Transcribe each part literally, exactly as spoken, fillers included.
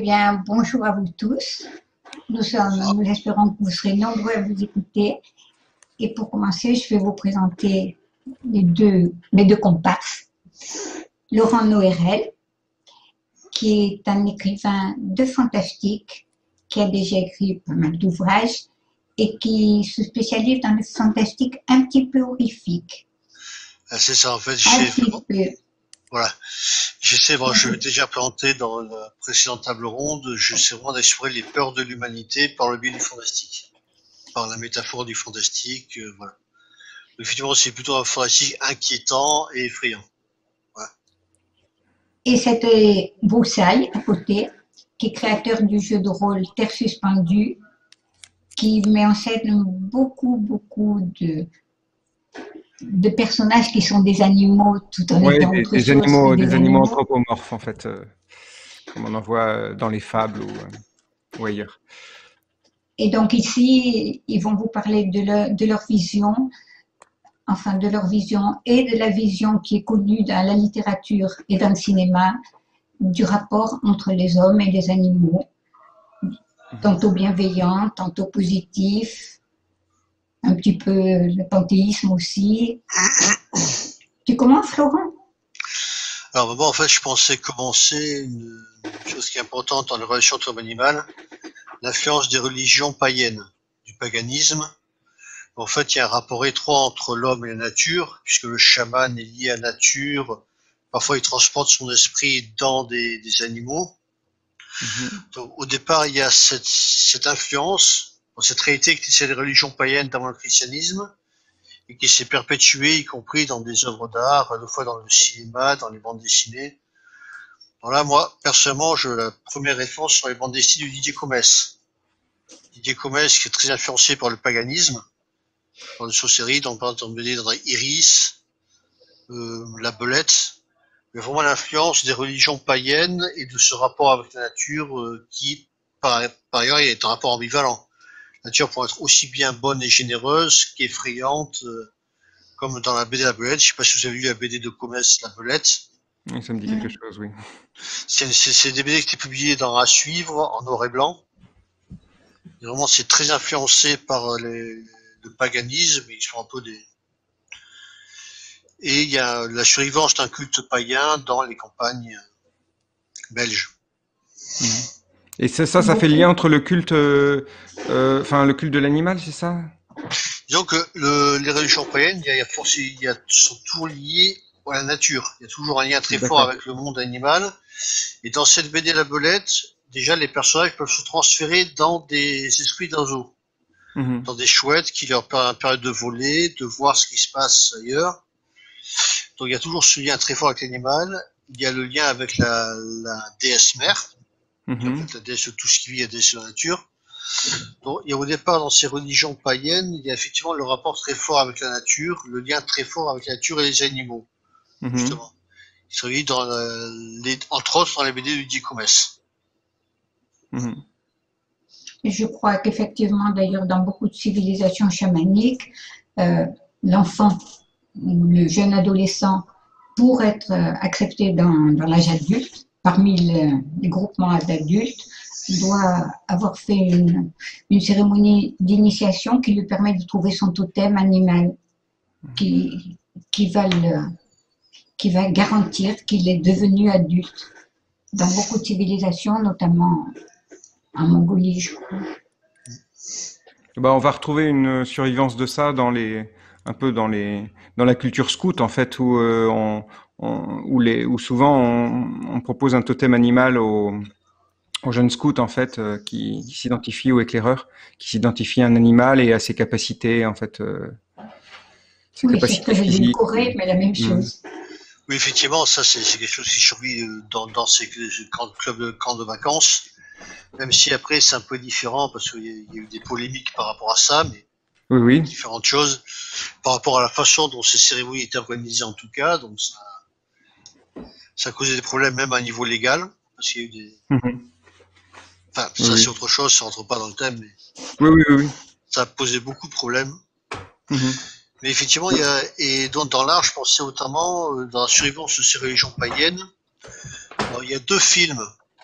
bien, bonjour à vous tous. Nous, sommes, nous espérons que vous serez nombreux à vous écouter. Et pour commencer, je vais vous présenter les deux, mes deux comparses. Laurent Noërel, qui est un écrivain de fantastique, qui a déjà écrit pas mal d'ouvrages et qui se spécialise dans le fantastique un petit peu horrifique. Ah, c'est ça, en fait. Un petit peu. Voilà. J'essaie, bon, je l'ai déjà présenté dans la précédente table ronde, j'essaie vraiment d'explorer les peurs de l'humanité par le biais du fantastique, par la métaphore du fantastique, euh, voilà. Effectivement, c'est plutôt un fantastique inquiétant et effrayant. Voilà. Et c'était Broussailles, à côté, qui est créateur du jeu de rôle Terre suspendue, qui met en scène beaucoup, beaucoup de... de personnages qui sont des animaux tout en ouais, étant des, autre des chose animaux, des, des animaux. animaux anthropomorphes en fait, euh, comme on en voit dans les fables ou, euh, ou ailleurs. Et donc ici, ils vont vous parler de leur, de leur vision, enfin de leur vision et de la vision qui est connue dans la littérature et dans le cinéma du rapport entre les hommes et les animaux, tantôt bienveillant, tantôt positif. Un petit peu le panthéisme aussi. Tu commences, Laurent? Alors, d'abord, en fait, je pensais commencer une chose qui est importante dans les relations entre l'homme et l'animal, l'influence des religions païennes, du paganisme. En fait, il y a un rapport étroit entre l'homme et la nature, puisque le chaman est lié à la nature. Parfois, il transporte son esprit dans des, des animaux. Mm-hmm. Donc, au départ, il y a cette, cette influence, cette réalité que c'est les religions païennes dans le christianisme et qui s'est perpétuée, y compris dans des œuvres d'art, à la fois dans le cinéma, dans les bandes dessinées. Donc là, moi, personnellement, je, la première référence sur les bandes dessinées de Didier Comès. Didier Comès qui est très influencé par le paganisme, par les sorcelleries, donc par exemple dans Iris, euh, La Belette, mais vraiment l'influence des religions païennes et de ce rapport avec la nature euh, qui, par, par ailleurs, est un rapport ambivalent. La nature pourrait être aussi bien bonne et généreuse qu'effrayante, euh, comme dans la B D La Belette. Je ne sais pas si vous avez lu la B D de Comès, La Belette. Oui, ça me dit quelque chose, oui. C'est des B D qui étaient publiées dans À Suivre, en noir et blanc. Et vraiment, c'est très influencé par les, le paganisme, ils sont un peu des... Et il y a la survivance d'un culte païen dans les campagnes belges. Mmh. Et ça, ça, ça fait lien entre le culte, euh, euh, enfin le culte de l'animal, c'est ça? Disons que le, les religions païennes, il y a, il y a, force, il y a, sont toujours liées à la nature. Il y a toujours un lien très fort avec le monde animal. Et dans cette B D La Belette, déjà les personnages peuvent se transférer dans des esprits d'oiseaux, mmh. dans des chouettes qui leur permettent de voler, de voir ce qui se passe ailleurs. Donc il y a toujours ce lien très fort avec l'animal. Il y a le lien avec la, la déesse mère. Mmh. En fait, la déesse de tout ce qui vit, la déesse de la nature. Donc, il y a au départ, dans ces religions païennes, il y a effectivement le rapport très fort avec la nature, le lien très fort avec la nature et les animaux, mmh. justement. Ils sont liés dans la, les, entre autres dans les B D de Didier Comès. Mmh. Je crois qu'effectivement, d'ailleurs, dans beaucoup de civilisations chamaniques, euh, l'enfant, le jeune adolescent, pour être accepté dans, dans l'âge adulte, parmi le, les groupements d'adultes, doit avoir fait une, une cérémonie d'initiation qui lui permet de trouver son totem animal, qui, qui, va, le, qui va garantir qu'il est devenu adulte. Dans beaucoup de civilisations, notamment en Mongolie, je crois. Ben, on va retrouver une survivance de ça dans les, un peu dans, les, dans la culture scout, en fait, où, euh, on, on, où, les, où souvent on, on propose un totem animal aux, aux jeunes scouts, en fait, euh, qui, qui s'identifient aux éclaireurs, qui s'identifient à un animal et à ses capacités, en fait. Euh, ses oui, c'est ce que j'ai dit Corée, mais la même chose. Mmh. Oui, effectivement, ça, c'est quelque chose qui survit dans, dans ces camps de, clubs de camps de vacances, même si après, c'est un peu différent, parce qu'il y, y a eu des polémiques par rapport à ça, mais oui, oui. différentes choses, par rapport à la façon dont ces cérémonies étaient organisées en tout cas, donc ça, ça a causé des problèmes même à un niveau légal, parce qu'il y a eu des... Mmh. Enfin, ça, oui. c'est autre chose, ça rentre pas dans le thème, mais oui, oui, oui. ça a posé beaucoup de problèmes. Mmh. Mais effectivement, il y a, et donc dans l'art, je pensais notamment, dans la survivance de ces religions païennes, alors, il y a deux films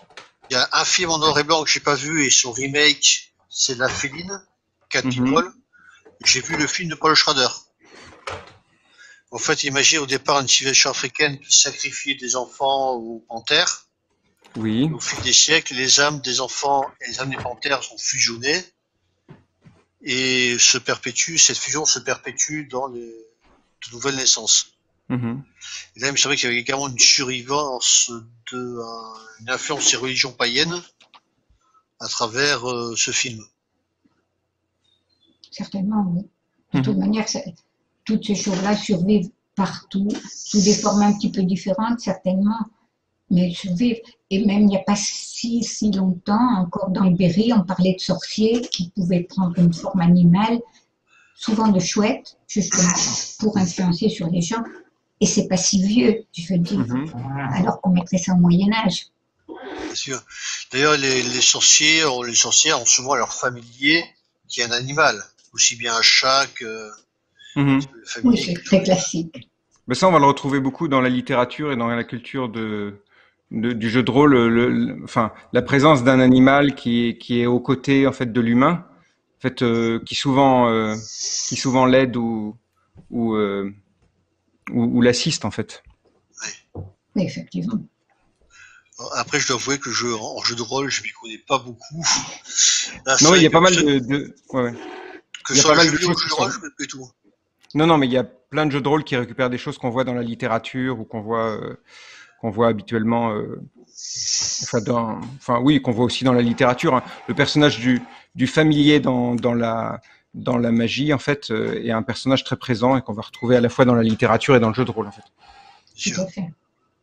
Il y a un film en noir et blanc que j'ai pas vu et son remake, c'est La Féline, Cat Mhm. People. J'ai vu le film de Paul Schrader. En fait, imaginez au départ une civilisation africaine qui sacrifiait des enfants aux panthères. Oui. Au fil des siècles, les âmes des enfants et les âmes des panthères sont fusionnées et se perpétuent, cette fusion se perpétue dans les de nouvelles naissances. Mhm. Et là, il me semblait qu'il y avait également une survivance de euh, une influence des religions païennes à travers euh, ce film. Certainement, oui. De toute Mhm. manière, ça- toutes ces choses-là survivent partout, sous des formes un petit peu différentes, certainement, mais elles survivent. Et même il n'y a pas si, si longtemps, encore dans le Berry, on parlait de sorciers qui pouvaient prendre une forme animale, souvent de chouettes, justement, pour influencer sur les gens. Et c'est pas si vieux, je veux dire, Mhm. alors qu'on mettrait ça au Moyen-Âge. Bien sûr. D'ailleurs, les, les sorciers, ont- les sorcières ont souvent leur familier qui est un animal, aussi bien un chat que Mhm. le Oui, familier. c'est que- très classique. Mais ça, on va le retrouver beaucoup dans la littérature et dans la culture de, de- du jeu de rôle. Le, le- enfin, la présence d'un animal qui est, qui est aux côtés en fait de l'humain, en fait, euh, qui souvent, euh, qui souvent l'aide ou ou, euh, ou, ou l'assiste en fait. Oui, effectivement. Après, je dois avouer que je, en jeu de rôle, je m'y connais pas beaucoup. Là, c'est Non, il vrai y a que, pas mal ce- de, de... Ouais, ouais. que Il y a sur pas le mal jeu de vidéo, le choses jeu qui de rôle, sont. je ne connais pas du tout. Non, non, mais il y a plein de jeux de rôle qui récupèrent des choses qu'on voit dans la littérature ou qu'on voit, euh, qu'on voit habituellement. Euh, enfin, dans, enfin, oui, qu'on voit aussi dans la littérature. Hein. Le personnage du, du familier dans, dans la dans la magie, en fait, euh, est un personnage très présent et qu'on va retrouver à la fois dans la littérature et dans le jeu de rôle, en fait. Bien Tout sûr. à fait.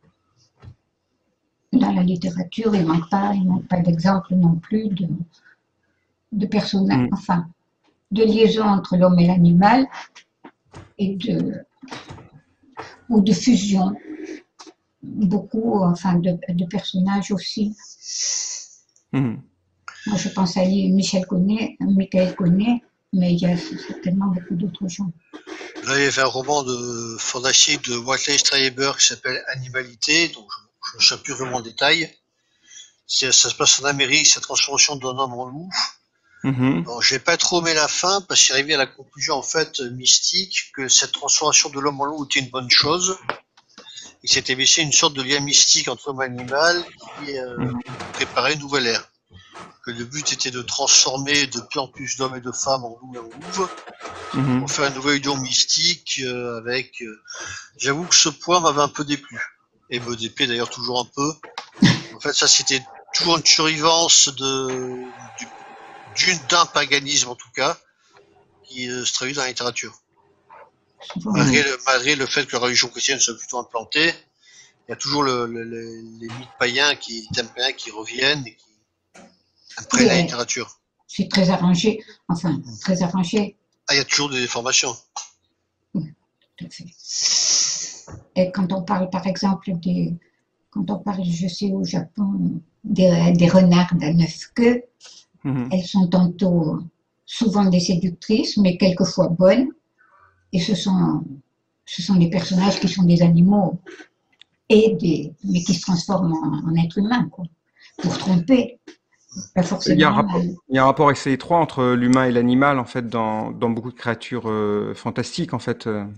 Dans la littérature, il ne manque pas, il manque pas d'exemples non plus de, de personnages, Mm. enfin, de liaison entre l'homme et l'animal et de, ou de fusion. Beaucoup, enfin, de, de personnages aussi. Mhm. Moi, je pense à Michel Connet, Michael Connet, mais il y a certainement beaucoup d'autres gens. Là, il y avait un roman de fantastique de Watley Strieber qui s'appelle Animalité, donc je ne sais plus vraiment en détail. C'est- Ça se passe en Amérique, c'est la transformation d'un homme en loup. Mhm. Alors, j'ai pas trop aimé la fin parce qu'il arrivait à la conclusion en fait mystique que cette transformation de l'homme en loup était une bonne chose. Il s'était laissé une sorte de lien mystique entre l'homme et l'animal qui euh, Mhm. préparait une nouvelle ère. Que le but était de transformer de plus en plus d'hommes et de femmes en loups et en louves Mhm. pour faire une nouvelle union mystique euh, avec. Euh, J'avoue que ce point m'avait un peu déplu et me déplaît d'ailleurs toujours un peu. En fait, ça c'était toujours une survivance de du- d'une d'un paganisme en tout cas qui euh, se traduit dans la littérature. Souvent, Malgré le, malgré le fait que la religion chrétienne soit plutôt implantée, il y a toujours le, le, le- les mythes païens qui, les thèmes païens qui reviennent et qui imprègnent la oui, littérature. c'est très arrangé, enfin, très arrangé, Ah, il y a toujours des déformations. tout à fait. Et quand on parle, par exemple, des, quand on parle, je sais, au Japon, des, des renardes à neuf queues, Mhm. elles sont tantôt souvent des séductrices, mais quelquefois bonnes, et ce sont, ce sont des personnages qui sont des animaux, et des, mais qui se transforment en, en êtres humains, quoi, pour tromper, pas Il y a un forcément rapport, mal. il y a un rapport assez étroit entre l'humain et l'animal, en fait, dans, dans beaucoup de créatures euh, fantastiques, en fait. euh.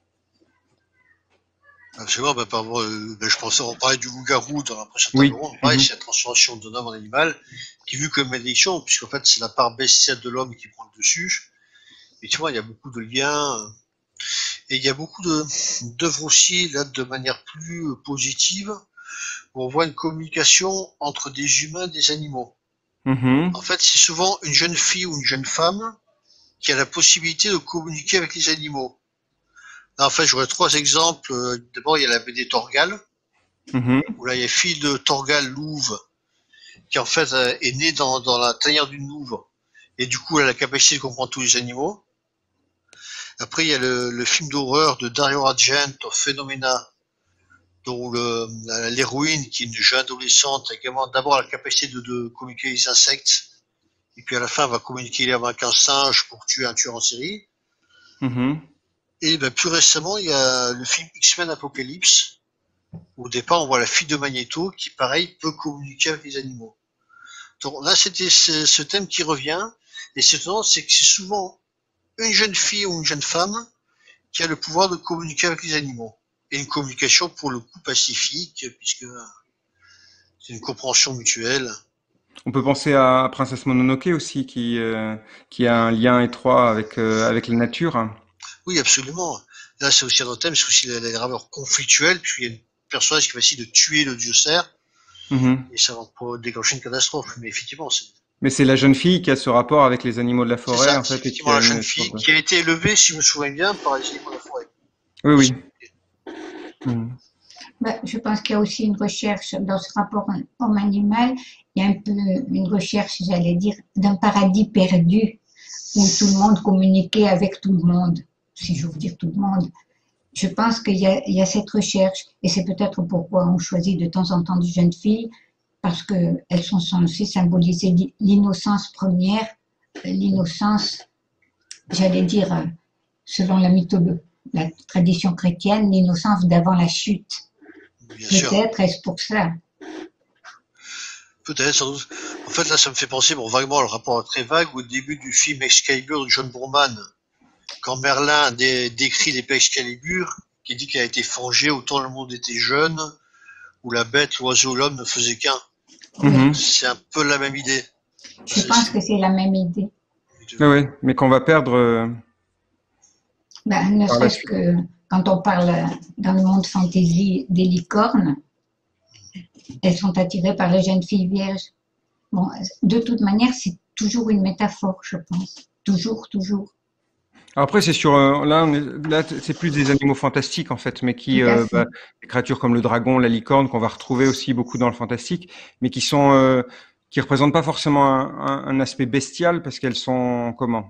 Absolument, bah, par rapport, euh, bah, je pensais, on parlait du loup-garou dans la précédente table Oui. ronde. Pareil, Mhm. c'est la transformation d'un homme en animal qui est vue comme malédiction, puisqu'en fait, c'est la part bestiale de l'homme qui prend le dessus. Et tu vois, il y a beaucoup de liens. euh, Et il y a beaucoup de, d'œuvres aussi, là, de manière plus euh, positive, où on voit une communication entre des humains et des animaux. Mhm. En fait, c'est souvent une jeune fille ou une jeune femme qui a la possibilité de communiquer avec les animaux. Là, en fait, j'aurais trois exemples. Euh, D'abord, il y a la B D Torgal, Mhm. où là, il y a fille de Torgal Louve, qui en fait euh, est née dans, dans la tanière d'une louve, et du coup, elle a la capacité de comprendre tous les animaux. Après, il y a le, le film d'horreur de Dario Argento, Phenomena, dont le- la- l'héroïne, qui est une jeune adolescente, a également d'abord la capacité de, de communiquer les insectes, et puis à la fin, va communiquer avec un singe pour tuer un tueur en série. Mhm. Et ben, plus récemment, il y a le film X-Men Apocalypse. Au départ, on voit la fille de Magneto qui, pareil, peut communiquer avec les animaux. Donc là, c'était ce, ce thème qui revient. Et c'est étonnant, c'est que c'est souvent une jeune fille ou une jeune femme qui a le pouvoir de communiquer avec les animaux. Et une communication pour le coup pacifique, puisque c'est une compréhension mutuelle. On peut penser à Princesse Mononoke aussi, qui, euh, qui a un lien étroit avec, euh, avec la nature. Oui, absolument. Là, c'est aussi un autre thème, c'est aussi la, la graveur conflictuelle, puisqu'il y a une personnage qui va essayer de tuer le dieu cerf, Mm-hmm. et ça va déclencher une catastrophe. Mais effectivement, c'est... Mais c'est la jeune fille qui a ce rapport avec les animaux de la forêt, ça, en fait. C'est effectivement et la qui a jeune une... fille qui a été élevée, si je me souviens bien, par les animaux de la forêt. Oui, oui. Mm. Ben, je pense qu'il y a aussi une recherche dans ce rapport homme-animal. Il y a un peu une recherche, j'allais dire, d'un paradis perdu où tout le monde communiquait avec tout le monde, si j'ose dire tout le monde. Je pense qu'il y a, il y a cette recherche, et c'est peut-être pourquoi on choisit de temps en temps des jeunes filles, parce qu'elles sont censées symboliser l'innocence première, l'innocence, j'allais dire, selon la mythologie, la tradition chrétienne, l'innocence d'avant la chute. Peut-être est-ce pour ça. Peut-être, sans doute. En fait, là, ça me fait penser, bon, vaguement, le rapport très vague au début du film Excalibur de John Boorman, quand Merlin dé décrit l'épée Excalibur, qui dit qu'elle a été forgée autant le monde était jeune, où la bête, l'oiseau, l'homme ne faisaient qu'un. Mm-hmm. C'est un peu la même idée. Je pense que c'est la même idée. Oui, oui, mais qu'on va perdre. Euh... Ben, ne serait-ce que quand on parle dans le monde fantasy des licornes, elles sont attirées par les jeunes filles vierges. Bon, de toute manière, c'est toujours une métaphore, je pense. Toujours, toujours. Après, c'est sur euh, là, on est, là, c'est plus des animaux fantastiques en fait, mais qui, euh, bah, des créatures comme le dragon, la licorne, qu'on va retrouver aussi beaucoup dans le fantastique, mais qui sont, euh, qui représentent pas forcément un, un, un aspect bestial parce qu'elles sont comment?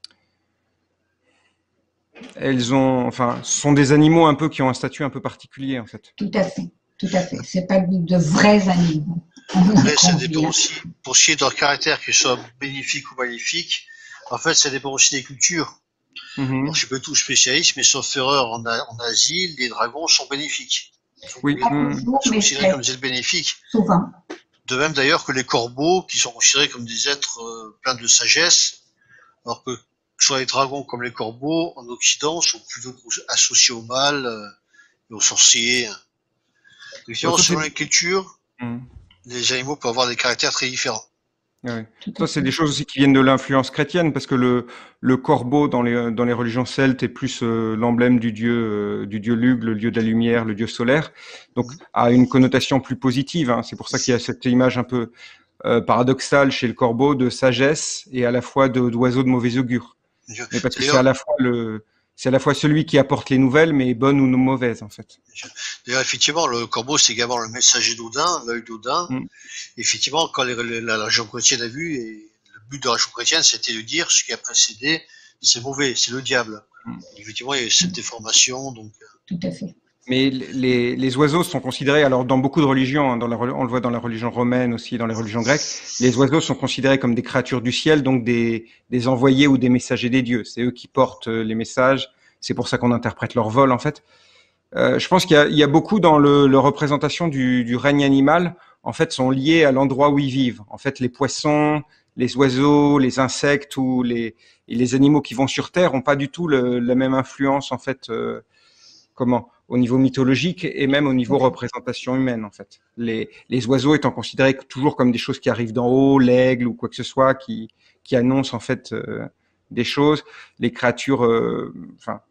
Elles ont, enfin, ce sont des animaux un peu qui ont un statut un peu particulier en fait. Tout à fait, tout à fait. C'est pas de vrais animaux. Après, ça dépend aussi, pour ce qui est de leur caractère, qu'ils soient bénéfiques ou maléfiques, en fait, ça dépend aussi des cultures. Mm-hmm. Alors, je suis pas tout spécialiste, mais sauf erreur, en, en Asie, les dragons sont bénéfiques. Sont oui. Ils sont considérés comme des êtres bénéfiques. Souvent. De même d'ailleurs que les corbeaux, qui sont considérés comme des êtres euh, pleins de sagesse, alors que soit les dragons comme les corbeaux, en Occident, sont plutôt associés au mal euh, et aux sorciers. Effectivement, selon les cultures, mm. les animaux peuvent avoir des caractères très différents. Ouais. Ça, c'est des choses aussi qui viennent de l'influence chrétienne, parce que le, le corbeau dans les, dans les religions celtes est plus euh, l'emblème du dieu, euh, du dieu Lugh, le dieu de la lumière, le dieu solaire, donc a une connotation plus positive. Hein. C'est pour ça qu'il y a cette image un peu euh, paradoxale chez le corbeau de sagesse et à la fois d'oiseau de, de mauvais augure. Je... Mais parce que c'est à la fois le, c'est à la fois celui qui apporte les nouvelles, mais bonnes ou non mauvaises, en fait. D'ailleurs, effectivement, le corbeau, c'est également le messager d'Odin, l'œil d'Odin. Mm. Effectivement, quand les, la, la religion chrétienne a vu, et le but de la religion chrétienne, c'était de dire ce qui a précédé, c'est mauvais, c'est le diable. Mm. Effectivement, il y a eu cette déformation, donc. Tout à fait. Mais les, les oiseaux sont considérés, alors dans beaucoup de religions, hein, dans la, on le voit dans la religion romaine aussi, dans les religions grecques, les oiseaux sont considérés comme des créatures du ciel, donc des, des envoyés ou des messagers des dieux. C'est eux qui portent les messages. C'est pour ça qu'on interprète leur vol, en fait. Euh, je pense qu'il y, y a beaucoup dans le, le représentation du, du règne animal, en fait, sont liés à l'endroit où ils vivent. En fait, les poissons, les oiseaux, les insectes ou les, et les animaux qui vont sur Terre ont pas du tout le, la même influence, en fait, euh, comment, au niveau mythologique et même au niveau représentation humaine, en fait. Les, les oiseaux étant considérés toujours comme des choses qui arrivent d'en haut, l'aigle ou quoi que ce soit, qui, qui annoncent, en fait, euh, des choses. Les créatures, euh, enfin,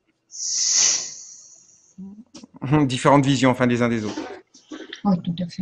différentes visions, enfin, des uns des autres. Oui, tout à fait.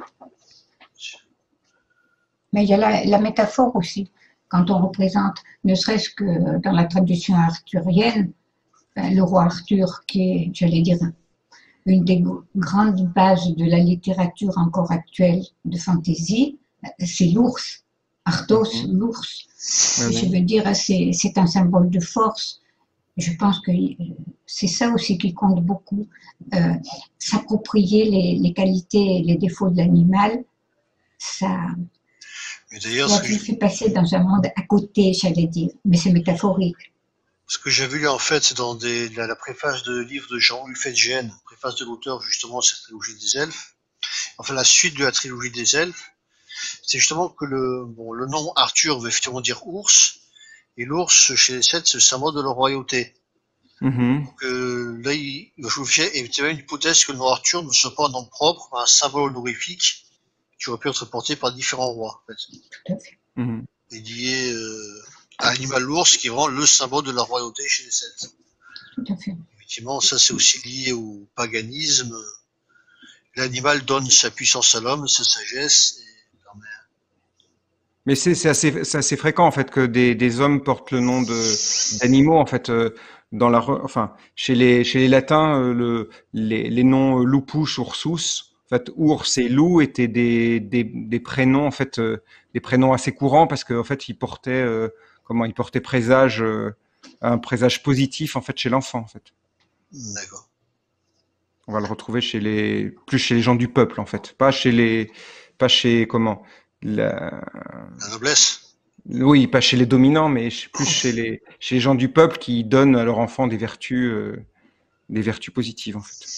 Mais il y a la, la métaphore aussi. Quand on représente, ne serait-ce que dans la tradition arthurienne, le roi Arthur, qui est, j'allais dire, une des grandes bases de la littérature encore actuelle de fantasy, c'est l'ours. Arthos, mmh. l'ours. Mmh. Je veux dire, c'est un symbole de force. Je pense que c'est ça aussi qui compte beaucoup. Euh, S'approprier les, les qualités et les défauts de l'animal, ça, ça nous fait passer dans un monde à côté, j'allais dire, mais c'est métaphorique. Ce que j'ai vu en fait, c'est dans des, la, la préface de livre de Jean-Louis préface de l'auteur justement de cette trilogie des elfes. Enfin, la suite de la trilogie des elfes. c'est justement que le, bon, le nom Arthur veut effectivement dire ours, et l'ours, chez les Celtes, c'est le symbole de la royauté. Mhm. Donc euh, là, il, je vous fais éventuellement une hypothèse que le nom Arthur ne soit pas un nom propre, mais un symbole honorifique qui aurait pu être porté par différents rois, en fait. Tout à fait. Mhm. Et lié euh, à l'animal l'ours, qui est vraiment le symbole de la royauté chez les Celtes. Tout à fait. Effectivement, ça c'est aussi lié au paganisme. L'animal donne sa puissance à l'homme, sa sagesse. Et permet... Mais c'est c'est assez, c'est assez fréquent en fait que des, des hommes portent le nom de d'animaux en fait euh, dans la re- enfin chez les chez les latins euh, le les, les noms euh, lupus, ursus en fait ours et loup étaient des, des, des prénoms en fait euh, des prénoms assez courants parce que en fait ils portaient euh, comment ils portaient présage euh, un présage positif en fait chez l'enfant en fait. D'accord. On va le retrouver chez les plus chez les gens du peuple en fait, pas chez les pas chez comment la, La noblesse. oui, pas chez les dominants, mais plus chez les chez les gens du peuple qui donnent à leurs enfants des vertus euh, des vertus positives en fait.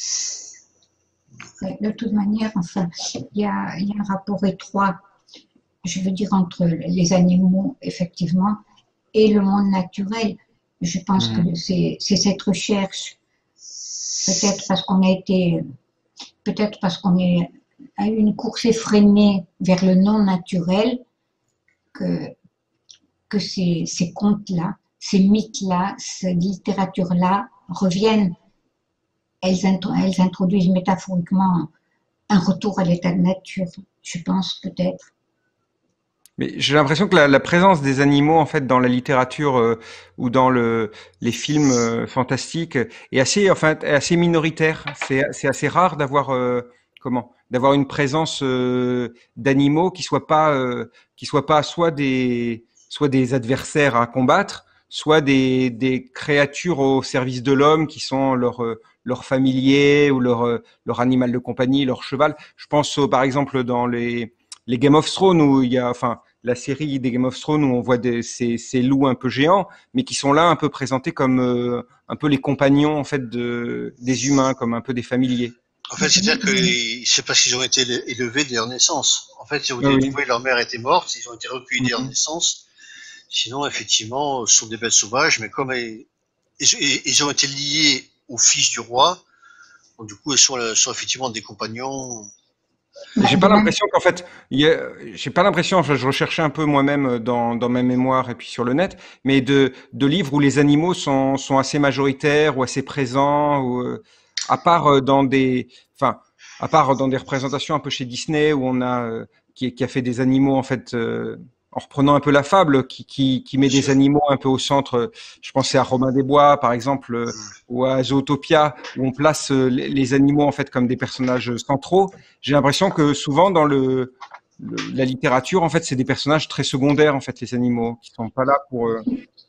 Mais de toute manière, enfin, il y a, il y a un rapport étroit, je veux dire, entre les animaux, effectivement, et le monde naturel. Je pense Mhm. que c'est c'est cette recherche, peut-être parce qu'on a été, peut-être parce qu'on est a eu une course effrénée vers le non naturel, que, que ces, ces contes-là, ces mythes-là, cette littérature-là reviennent. Elles, intro- elles introduisent métaphoriquement un retour à l'état de nature, je pense peut-être. Mais j'ai l'impression que la, la présence des animaux en fait dans la littérature euh, ou dans le les films euh, fantastiques est assez enfin est assez minoritaire. C'est c'est assez rare d'avoir euh, comment d'avoir une présence euh, d'animaux qui soient pas euh, qui soient pas soit des soit des adversaires à combattre, soit des des créatures au service de l'homme qui sont leurs euh, leurs familiers ou leur euh, leur animal de compagnie, leur cheval. Je pense au, par exemple dans les les Game of Thrones où il y a enfin la série des Game of Thrones où on voit des, ces, ces loups un peu géants, mais qui sont là un peu présentés comme euh, un peu les compagnons en fait de, des humains, comme un peu des familiers. En fait, c'est-à-dire que c'est parce qu'ils ont été élevés dès leur naissance. En fait, ils ont Ah été oui. trouvés, leur mère était morte, ils ont été recueillis dès leur Mhm. naissance. Sinon, effectivement, ce sont des bêtes sauvages, mais comme elles, ils, ils ont été liés au fils du roi, donc du coup, elles sont, sont effectivement des compagnons. Bah, J'ai de pas même, l'impression qu'en fait, il y a- j'ai pas l'impression, enfin, je recherchais un peu moi-même dans, dans ma mémoire et puis sur le net, mais de, de livres où les animaux sont, sont assez majoritaires ou assez présents, ou, euh, à part euh, dans des, enfin, à part dans des représentations un peu chez Disney où on a, euh, qui, qui a fait des animaux en fait, euh, en reprenant un peu la fable, qui, qui, qui met Bien des sûr. animaux un peu au centre. Je pensais à Robin des Bois, par exemple, euh, ou à Zootopia, où on place euh, les, les animaux en fait comme des personnages centraux. J'ai l'impression que souvent dans le, le- la littérature, en fait, c'est des personnages très secondaires, en fait, les animaux, qui sont pas là pour. Euh,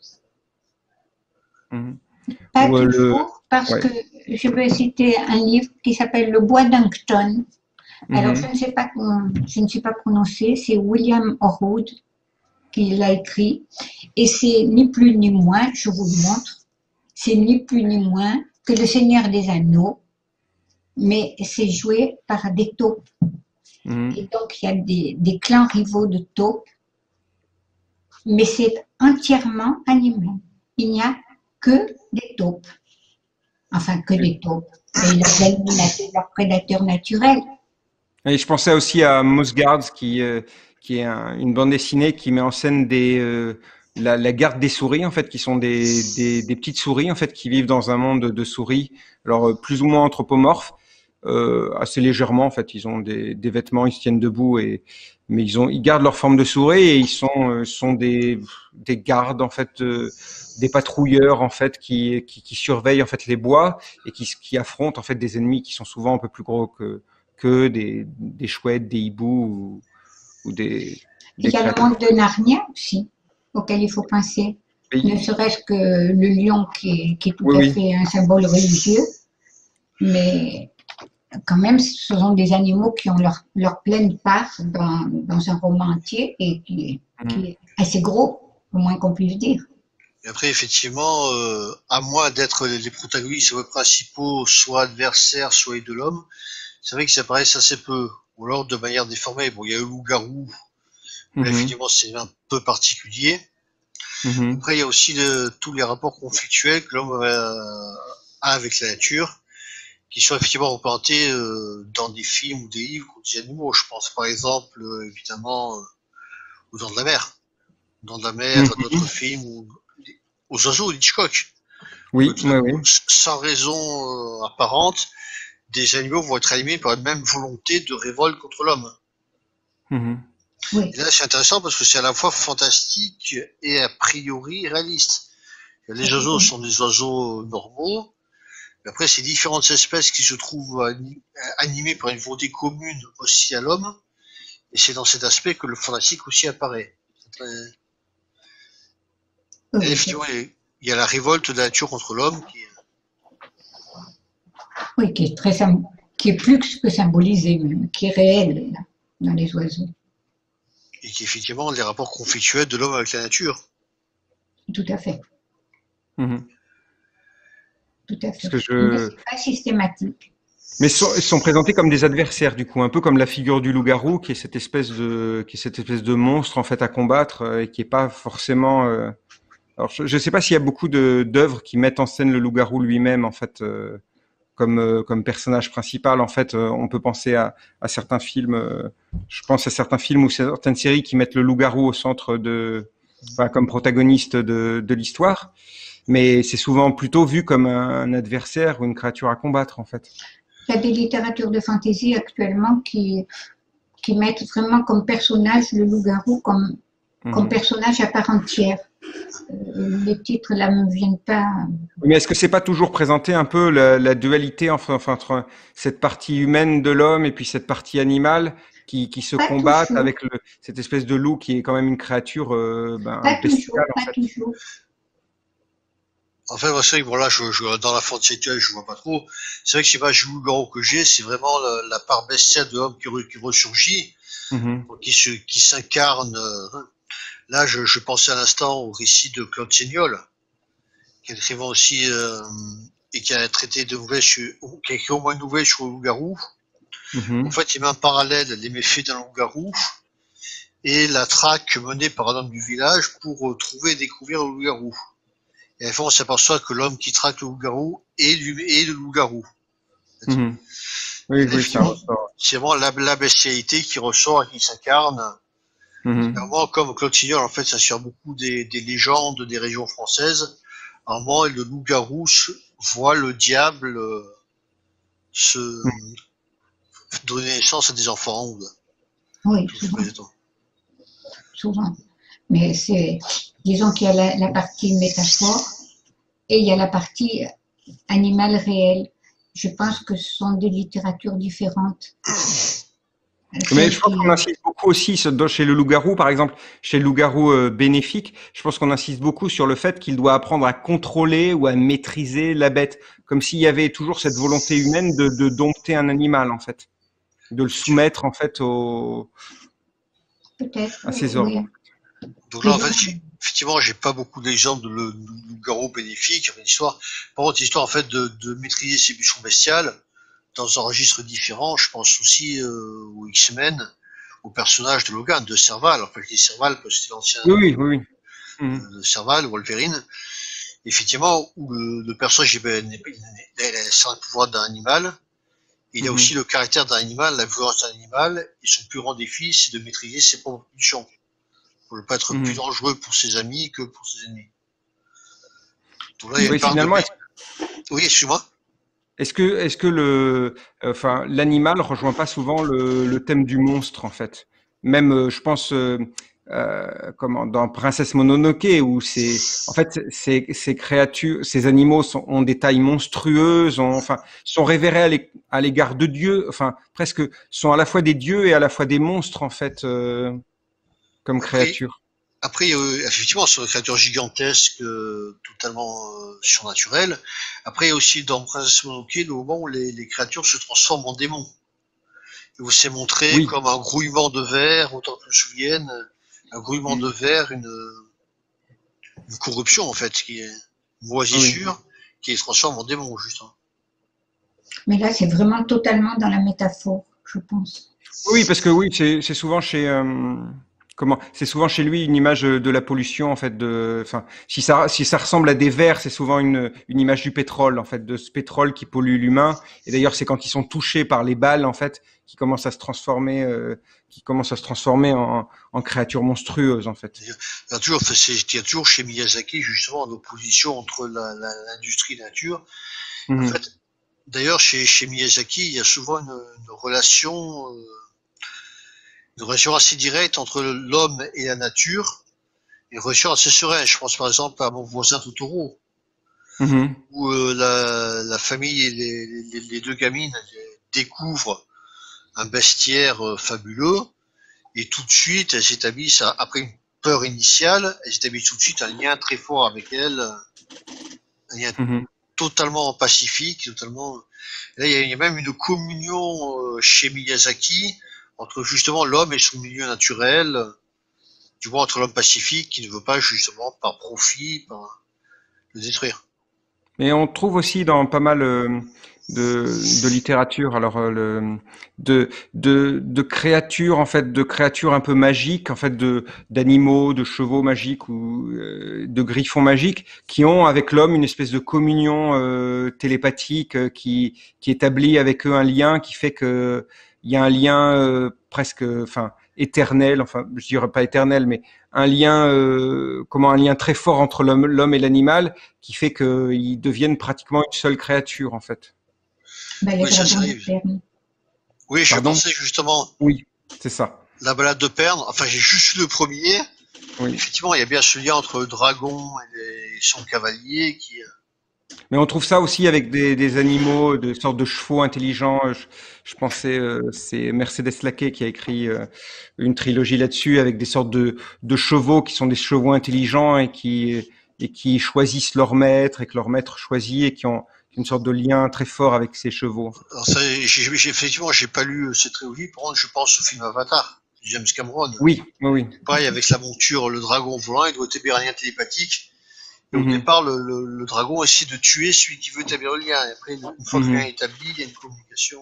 mhm. pas Ou euh, le. toujours, parce Ouais. que je vais citer un livre qui s'appelle Le Bois d'Uncton. Alors, je Mhm. ne sais pas, je ne sais pas prononcer, c'est William Orwood qui l'a écrit, et c'est ni plus ni moins, je vous le montre, c'est ni plus ni moins que Le Seigneur des Anneaux, mais c'est joué par des taupes. Mhm. Et donc, il y a des, des clans rivaux de taupes, mais c'est entièrement animal. Il n'y a que des taupes. Enfin, que des taupes. Et leurs ennemis, natu- leurs prédateurs naturels. Et je pensais aussi à Moss Guards, qui, euh, qui est un- une bande dessinée qui met en scène des, euh, la, la garde des souris, en fait, qui sont des, des, des petites souris, en fait, qui vivent dans un monde de souris, alors euh, plus ou moins anthropomorphes, euh, assez légèrement, en fait. Ils ont des, des vêtements, ils se tiennent debout, et, mais ils, ont, ils gardent leur forme de souris et ils sont, euh, sont des, des gardes, en fait, euh, des patrouilleurs, en fait, qui, qui, qui surveillent, en fait, les bois et qui, qui affrontent, en fait, des ennemis qui sont souvent un peu plus gros que que des, des chouettes, des hiboux ou, ou des, Il des y a le créatures. monde de Narnia aussi, auquel il faut penser. Oui, Ne serait-ce que le lion qui est, qui est tout oui, à oui. fait un symbole religieux, mais quand même, ce sont des animaux qui ont leur, leur pleine part dans, dans un roman entier et qui, qui Mhm. est assez gros, au moins qu'on puisse dire. Et après, effectivement, euh, à moins d'être les protagonistes soit principaux, soit adversaires, soit de l'homme, c'est vrai qu'ils apparaissent assez peu, ou alors de manière déformée. Bon, il y a le loup-garou Mais effectivement, c'est un peu particulier. Mmh. Après, il y a aussi le, tous les rapports conflictuels que l'homme euh, a avec la nature, qui sont effectivement représentés euh, dans des films ou des livres ou des animaux. Je pense par exemple, euh, évidemment, euh, aux Dents de la Mer. Dents de la Mer, Mmh. d'autres films, ou aux oiseaux d'Hitchcock. Oui, Donc, oui, oui. sans raison euh, apparente, des animaux vont être animés par une même volonté de révolte contre l'homme. Mmh. Oui. Et là, c'est intéressant parce que c'est à la fois fantastique et a priori réaliste. Les oiseaux sont des oiseaux normaux, mais après, c'est différentes espèces qui se trouvent animées par une volonté commune aussi à l'homme, et c'est dans cet aspect que le fantastique aussi apparaît. Très... Oui, et effectivement, il y a la révolte de la nature contre l'homme qui est... Oui, qui est, très, qui est plus que symbolisé, même, qui est réel là, dans les oiseaux. Et qui est effectivement les rapports conflictuels de l'homme avec la nature. Tout à fait. Mmh. Tout à fait. Parce que je... Mais c'est pas systématique. Mais sont, ils sont présentés comme des adversaires, du coup, un peu comme la figure du loup-garou, qui est cette espèce de, qui est cette espèce de monstre en fait à combattre euh, et qui est pas forcément. Euh... Alors, je ne sais pas s'il y a beaucoup de d'œuvres qui mettent en scène le loup-garou lui-même en fait euh, comme euh, comme personnage principal. En fait, euh, on peut penser à, à certains films. Euh, je pense à certains films ou certaines séries qui mettent le loup-garou au centre de, enfin, comme protagoniste de de l'histoire. Mais c'est souvent plutôt vu comme un adversaire ou une créature à combattre en fait. Il y a des littératures de fantasy actuellement qui, qui mettent vraiment comme personnage le loup-garou, comme, mmh. comme personnage à part entière. Euh, les titres là ne me viennent pas. Mais est-ce que c'est pas toujours présenté un peu la, la dualité enfin, enfin, entre cette partie humaine de l'homme et puis cette partie animale qui, qui se pas combattent toujours. Avec le, cette espèce de loup qui est quand même une créature euh, ben, pas bestiale, toujours, en pas fait. toujours. En fait, moi, c'est vrai que bon, là, je, je, dans la fantasy actuelle, je vois pas trop. C'est vrai que je sais pas, le loup-garou que j'ai, c'est vraiment la, la part bestiale de l'homme qui, re, qui ressurgit, mm-hmm. qui se, qui s'incarne. Euh, là, je, je pensais à l'instant au récit de Claude Seignolle, qui est écrivain aussi, euh, et qui a traité de nouvelles, sur, qui a écrit au moins une nouvelle sur le loup-garou. Mm-hmm. En fait, il met en parallèle les méfaits d'un loup-garou et la traque menée par un homme du village pour euh, trouver et découvrir le loup-garou. Et à la fin, on s'aperçoit que l'homme qui traque le loup-garou est, est le loup-garou. Mmh. Oui, oui, c'est vraiment la, la bestialité qui ressort et qui s'incarne. Mmh. Vraiment, comme Claude Seignolle, en fait, ça sert beaucoup des, des légendes des régions françaises. À un moment, le loup-garou voit le diable euh, se mmh. donner naissance à des enfants. Oui, souvent. souvent. Mais c'est... Disons qu'il y a la, la partie métaphore et il y a la partie animale réelle. Je pense que ce sont des littératures différentes. Mais je pense qu'on insiste beaucoup aussi chez le loup-garou, par exemple, chez le loup-garou euh, bénéfique, je pense qu'on insiste beaucoup sur le fait qu'il doit apprendre à contrôler ou à maîtriser la bête, comme s'il y avait toujours cette volonté humaine de, de dompter un animal, en fait, de le soumettre en fait au... Peut-être, à ses ordres. Oui. Donc là, en fait, effectivement, j'ai pas beaucoup d'exemples de loup-garou bénéfique. Une histoire, par contre, l'histoire en fait de, de maîtriser ses pulsions bestiales dans un registre différent. Je pense aussi euh, aux X-Men, au personnage de Logan, de Serval. En fait, les Serval, parce que c'était l'ancien oui, oui, oui. Euh, de Serval, Wolverine. Effectivement, où le, le personnage est sans le pouvoir d'un animal. Il mm-hmm. a aussi le caractère d'un animal, la violence d'un animal, et son plus grand défi, c'est de maîtriser ses propres pulsions. Pour ne pas être mmh. plus dangereux pour ses amis que pour ses ennemis. Donc là, il y a oui, une part finalement, de... est-ce... Oui, excuse-moi. Est-ce que, est-ce que le, enfin, l'animal rejoint pas souvent le, le thème du monstre en fait? Même, euh, je pense, euh, euh, comment, dans Princesse Mononoke, où c'est, en fait, ces, ces créatures, ces animaux sont, ont des tailles monstrueuses, ont, enfin, sont révérés à l'égard de Dieu, enfin, presque, sont à la fois des dieux et à la fois des monstres en fait. Euh, comme créature. Après, après euh, effectivement, c'est une créature gigantesque, euh, totalement euh, surnaturelle. Après, il y a aussi dans Princesse Mononoke le moment où les, les créatures se transforment en démons. Et où c'est montré oui. comme un grouillement de verre, autant que je me souvienne, un grouillement mmh. de verre, une, une corruption en fait, qui est une moisissure, oui. qui les transforme en démons, justement. Mais là, c'est vraiment totalement dans la métaphore, je pense. Oui, parce que oui, c'est, c'est souvent chez... Euh... Comment? C'est souvent chez lui une image de la pollution en fait. De, enfin, si ça, si ça ressemble à des vers, c'est souvent une, une image du pétrole en fait, de ce pétrole qui pollue l'humain. Et d'ailleurs, c'est quand ils sont touchés par les balles en fait, qui commencent à se transformer, euh, qui commencent à se transformer en, en créatures monstrueuses en fait. Il y a toujours, c'est, il y a toujours chez Miyazaki justement une opposition entre la, la, l'industrie et la nature. Mhm. En fait, d'ailleurs, chez, chez Miyazaki, il y a souvent une, une relation. Euh, une relation assez directe entre l'homme et la nature, une relation assez sereine. Je pense par exemple à mon voisin Totoro, Mhm. où euh, la, la famille et les, les, les deux gamines découvrent un bestiaire euh, fabuleux, et tout de suite elles établissent, après une peur initiale, elles établissent tout de suite un lien très fort avec elles, un lien Mhm. totalement pacifique, totalement. Là, il y a, il y a même une communion euh, chez Miyazaki entre justement l'homme et son milieu naturel, du moins entre l'homme pacifique qui ne veut pas justement par profit, par le détruire. Mais on trouve aussi dans pas mal euh, de, de littérature, alors euh, le, de, de, de créatures en fait, de créatures un peu magiques, en fait, de d'animaux, de chevaux magiques ou euh, de griffons magiques, qui ont avec l'homme une espèce de communion euh, télépathique euh, qui qui établit avec eux un lien qui fait que il y a un lien euh, presque, enfin éternel, enfin je dirais pas éternel, mais un lien, euh, comment un lien très fort entre l'homme, l'homme et l'animal qui fait qu'ils deviennent pratiquement une seule créature, en fait. Ben, les Oui, ça, ça dragons de arrive. Perne. Oui, je Pardon? pensais justement Oui, c'est ça. la balade de Perne. Enfin, j'ai juste lu le premier. Oui. Effectivement, il y a bien ce lien entre le dragon et, les, et son cavalier qui. Mais on trouve ça aussi avec des, des animaux, de sortes de chevaux intelligents. Je, je pensais, euh, c'est Mercedes Laquet qui a écrit euh, une trilogie là-dessus avec des sortes de, de chevaux qui sont des chevaux intelligents et qui, et qui choisissent leur maître et que leur maître choisit et qui ont une sorte de lien très fort avec ces chevaux. En fait. Alors ça, j'ai, j'ai, effectivement, j'ai pas lu cette trilogie. Par contre, je pense au film Avatar, de James Cameron. Oui, oui, oui. Pareil, avec la monture, le dragon volant, il doit établir un lien télépathique. Et au Mhm. départ, le, le, le dragon essaie de tuer celui qui veut établir le lien. Et après, une fois que le lien est établi, il y a une communication.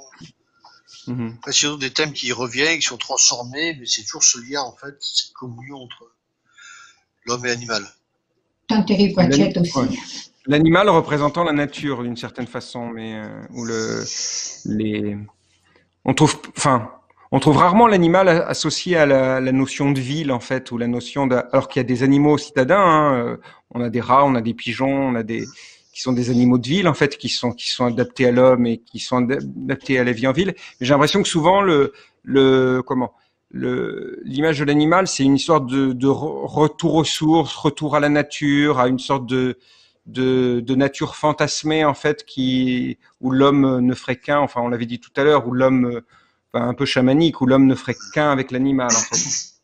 Mhm. Après, c'est des thèmes qui reviennent, qui sont transformés, mais c'est toujours ce lien, en fait, cette communion entre l'homme et l'animal. Tant Terry Pratchett aussi. Ouais. L'animal représentant la nature d'une certaine façon, mais euh, où le les on trouve, enfin, on trouve rarement l'animal associé à la, la notion de ville en fait, ou la notion de, alors qu'il y a des animaux citadins, hein, euh, on a des rats, on a des pigeons, on a des qui sont des animaux de ville en fait, qui sont qui sont adaptés à l'homme et qui sont adaptés à la vie en ville. Mais j'ai l'impression que souvent le le comment le l'image de l'animal, c'est une sorte de, de retour aux sources, retour à la nature, à une sorte de de, de nature fantasmée en fait qui où l'homme ne ferait qu'un, enfin on l'avait dit tout à l'heure, où l'homme enfin, un peu chamanique, où l'homme ne ferait qu'un avec l'animal en fait.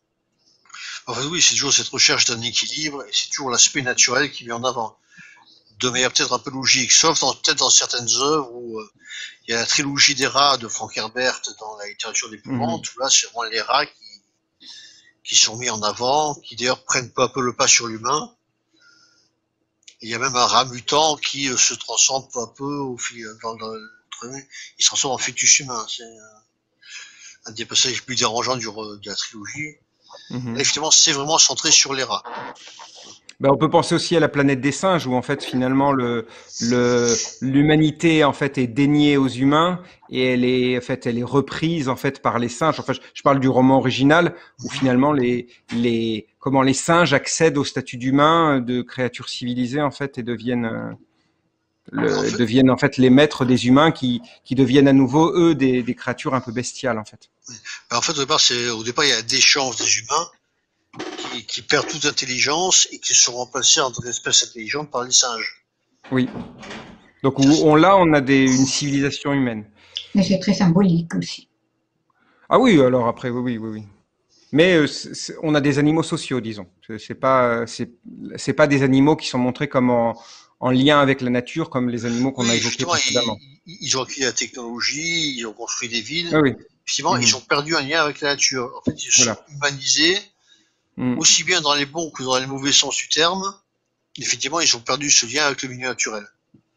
En fait, oui, c'est toujours cette recherche d'un équilibre et c'est toujours l'aspect naturel qui met en avant. De manière peut-être un peu logique, sauf dans, peut-être dans certaines œuvres où euh, il y a la trilogie des rats de Frank Herbert dans la littérature d'épouvante, mmh. où là c'est vraiment les rats qui, qui sont mis en avant, qui d'ailleurs prennent peu à peu le pas sur l'humain. Il y a même un rat mutant qui euh, se transforme peu à peu au fil dans, dans le il se transforme en fœtus humain. C'est euh, un des passages les plus dérangeants du, de la trilogie. Mmh. Et effectivement, c'est vraiment centré sur les rats. Ben, on peut penser aussi à la planète des singes où en fait finalement le le l'humanité en fait est déniée aux humains et elle est en fait elle est reprise en fait par les singes. Enfin je, je parle du roman original où finalement les les comment les singes accèdent au statut d'humain, de créatures civilisées en fait et deviennent euh, le, en fait, deviennent en fait les maîtres des humains qui qui deviennent à nouveau eux des des créatures un peu bestiales en fait. En fait au départ c'est au départ il y a des chances des humains Qui, qui perdent toute intelligence et qui sont remplacés en tant qu'espèce intelligente par les singes. Oui. Donc où on là, on a des, une civilisation humaine. Mais c'est très symbolique aussi. Ah oui, alors après, oui, oui, oui, oui. Mais euh, c'est, c'est, on a des animaux sociaux, disons. C'est, c'est pas, c'est, c'est pas des animaux qui sont montrés comme en, en lien avec la nature, comme les animaux qu'on oui, a évoqués précédemment. Ils, ils ont acquis la technologie, ils ont construit des villes. Ah oui. Effectivement, mmh. ils ont perdu un lien avec la nature. En fait, ils se voilà. sont humanisés. Aussi bien dans les bons que dans les mauvais sens du terme, effectivement, ils ont perdu ce lien avec le milieu naturel.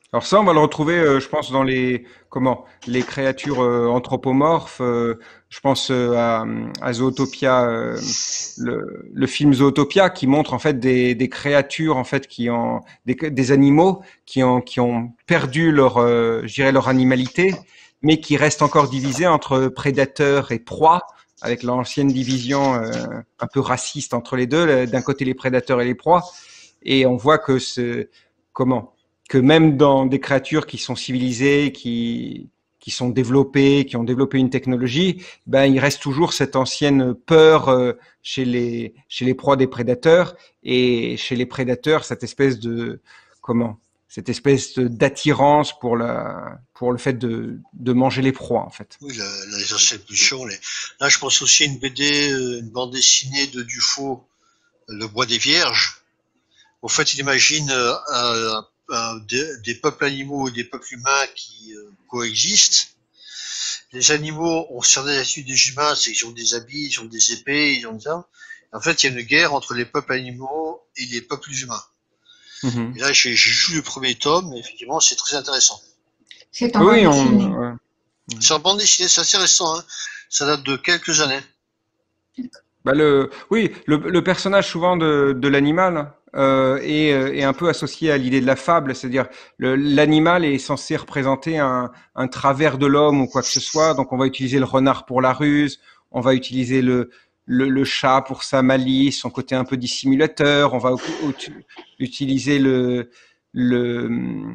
Alors ça, on va le retrouver, euh, je pense, dans les comment les créatures euh, anthropomorphes. euh, je pense euh, à, à Zootopia, euh, le, le film Zootopia, qui montre en fait des, des créatures en fait qui ont des, des animaux qui ont qui ont perdu leur, euh, je dirais leur animalité, mais qui restent encore divisés entre prédateurs et proies, avec l'ancienne division euh, un peu raciste entre les deux. D'un côté les prédateurs et les proies, et on voit que ce comment que même dans des créatures qui sont civilisées, qui, qui sont développées, qui ont développé une technologie, ben, il reste toujours cette ancienne peur euh, chez les, chez les proies des prédateurs, et chez les prédateurs, cette espèce de, comment, cette espèce d'attirance pour la, pour le fait de, de manger les proies, en fait. Oui, la, la, les anciennes pulsions. Les... Là, je pense aussi à une B D, une bande dessinée de Dufaux, Le Bois des Vierges. En fait, il imagine euh, un, un, des, des peuples animaux et des peuples humains qui euh, coexistent. Les animaux ont certaines attitudes des humains, c'est qu'ils ont des habits, ils ont des épées, ils ont ça. En fait, il y a une guerre entre les peuples animaux et les peuples humains. Mm-hmm. Et là, j'ai lu le premier tome, et effectivement, c'est très intéressant. C'est en oui, bande dessinée. On... Ouais. C'est en bande dessinée, c'est assez récent. Hein. Ça date de quelques années. Bah le, oui, le, le personnage souvent de, de l'animal euh, est, est un peu associé à l'idée de la fable, c'est-à-dire l'animal est censé représenter un, un travers de l'homme ou quoi que ce soit, donc on va utiliser le renard pour la ruse, on va utiliser le, le, le chat pour sa malice, son côté un peu dissimulateur, on va utiliser le, le,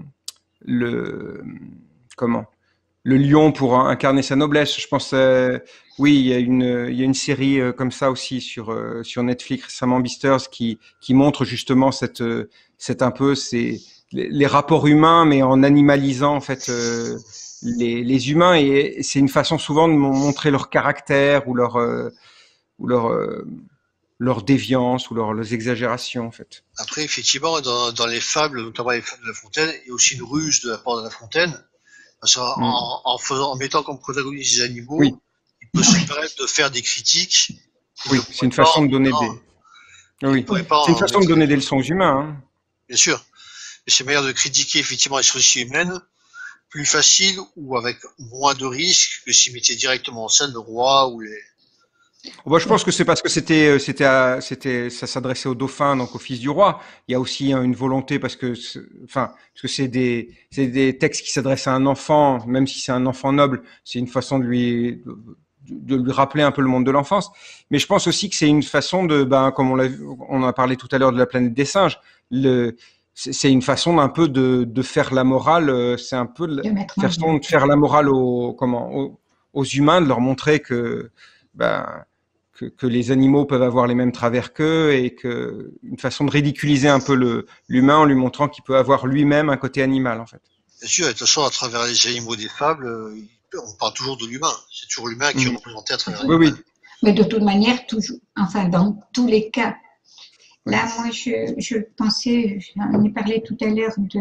le comment le lion pour incarner sa noblesse. Je pense, euh, oui, il y a une, il y a une série euh, comme ça aussi sur euh, sur Netflix récemment, Beasters, qui qui montre justement cette euh, cette un peu ces les, les rapports humains, mais en animalisant en fait euh, les les humains, et c'est une façon souvent de montrer leur caractère ou leur euh, ou leur euh, leur déviance ou leur, leurs exagérations en fait. Après, effectivement, dans, dans les fables, notamment les fables de La Fontaine, il y a aussi une ruse de la part de La Fontaine. Parce qu'en mm. en, en, faisant, en mettant comme protagonistes des animaux, oui. il peut se permettre de faire des critiques. Oui, c'est une façon de donner des. Oui, c'est une façon de donner des leçons aux humains. Hein. Bien sûr. Et c'est meilleur de critiquer effectivement les sociétés humaines, plus facile ou avec moins de risques que s'ils mettaient directement en scène le roi ou les. Bon, je pense que c'est parce que c'était, c'était, c'était, ça s'adressait au dauphin, donc au fils du roi. Il y a aussi une volonté parce que, enfin, parce que c'est des, c'est des textes qui s'adressent à un enfant, même si c'est un enfant noble, c'est une façon de lui, de lui rappeler un peu le monde de l'enfance. Mais je pense aussi que c'est une façon de, ben, comme on l'a, on a parlé tout à l'heure de la planète des singes, le, c'est une façon d'un peu de, de faire la morale. C'est un peu de, de façon de faire la morale aux, comment, aux, aux humains, de leur montrer que, ben, Que, que les animaux peuvent avoir les mêmes travers qu'eux, et que une façon de ridiculiser un peu le l'humain en lui montrant qu'il peut avoir lui-même un côté animal en fait. Bien sûr, de toute façon, à travers les animaux des fables, on parle toujours de l'humain. C'est toujours l'humain qui mmh. est représenté à travers oui, oui. Mais de toute manière, toujours, enfin dans tous les cas. Là, oui. moi, je, je pensais, j'en ai parlé tout à l'heure de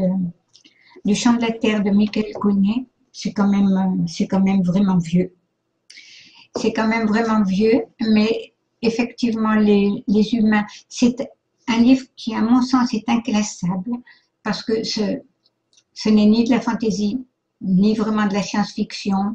du Chant de la Terre de Michael Conet. C'est quand même, c'est quand même vraiment vieux. C'est quand même vraiment vieux, mais effectivement, les, les humains, c'est un livre qui, à mon sens, est inclassable, parce que ce, ce n'est ni de la fantaisie, ni vraiment de la science-fiction,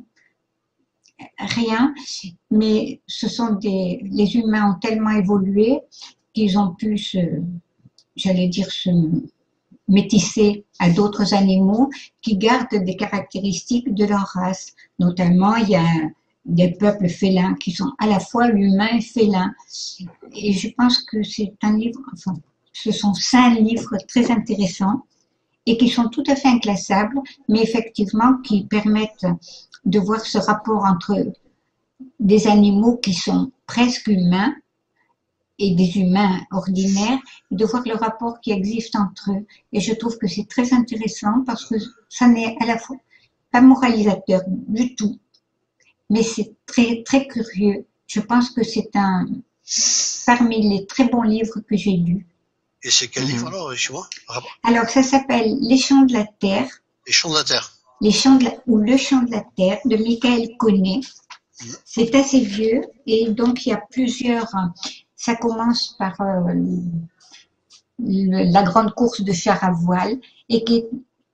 rien, mais ce sont des, les humains ont tellement évolué qu'ils ont pu se, j'allais dire, se métisser à d'autres animaux qui gardent des caractéristiques de leur race. Notamment, il y a un, des peuples félins qui sont à la fois humains et félins. Et je pense que c'est un livre, enfin, ce sont cinq livres très intéressants et qui sont tout à fait inclassables, mais effectivement qui permettent de voir ce rapport entre des animaux qui sont presque humains et des humains ordinaires, de voir le rapport qui existe entre eux. Et je trouve que c'est très intéressant parce que ça n'est à la fois pas moralisateur du tout, mais c'est très, très curieux. Je pense que c'est un parmi les très bons livres que j'ai lus. Et c'est quel livre alors, excuse-moi? Alors, ça s'appelle Les Chants de la Terre. Les Chants de la Terre. Les Chants de la, ou Le Chant de la Terre de Michael Conet. Mmh. C'est assez vieux et donc il y a plusieurs. Ça commence par euh, le, la grande course de chars à voile et qui est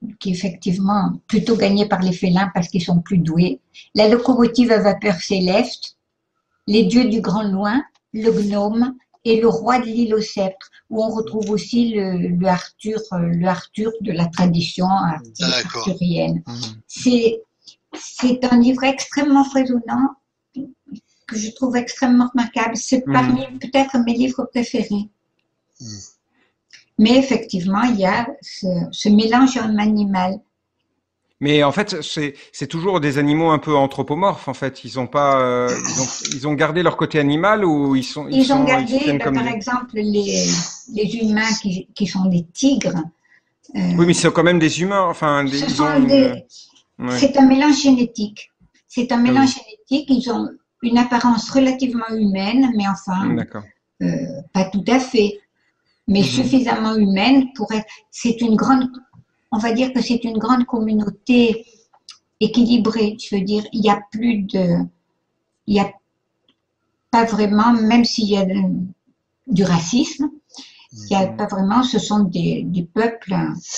qui est effectivement plutôt gagné par les félins parce qu'ils sont plus doués. La locomotive à vapeur céleste, les dieux du grand loin, le gnome et le roi de l'île au sceptre, où on retrouve aussi le, le Arthur, le Arthur de la tradition arthurienne. Mmh. C'est, c'est un livre extrêmement foisonnant que je trouve extrêmement remarquable. C'est mmh. parmi peut-être mes livres préférés. Mmh. Mais effectivement, il y a ce, ce mélange homme-animal. Mais en fait, c'est, c'est toujours des animaux un peu anthropomorphes. En fait, ils ont pas, euh, ils, ont, ils ont gardé leur côté animal ou ils sont. Ils, ils sont, ont gardé, ils ben, par des... exemple, les, les humains qui, qui sont des tigres. Euh, oui, mais c'est quand même des humains. Enfin, des, ce ils sont ont des, une... ouais. C'est un mélange génétique. C'est un mélange oui. génétique. Ils ont une apparence relativement humaine, mais enfin, euh, pas tout à fait, mais mm-hmm. suffisamment humaine pour être. C'est une grande. On va dire que c'est une grande communauté équilibrée. Je veux dire, il n'y a plus de. Il n'y a pas vraiment, même s'il y a de, du racisme, il n'y a pas vraiment. Ce sont des, des peuples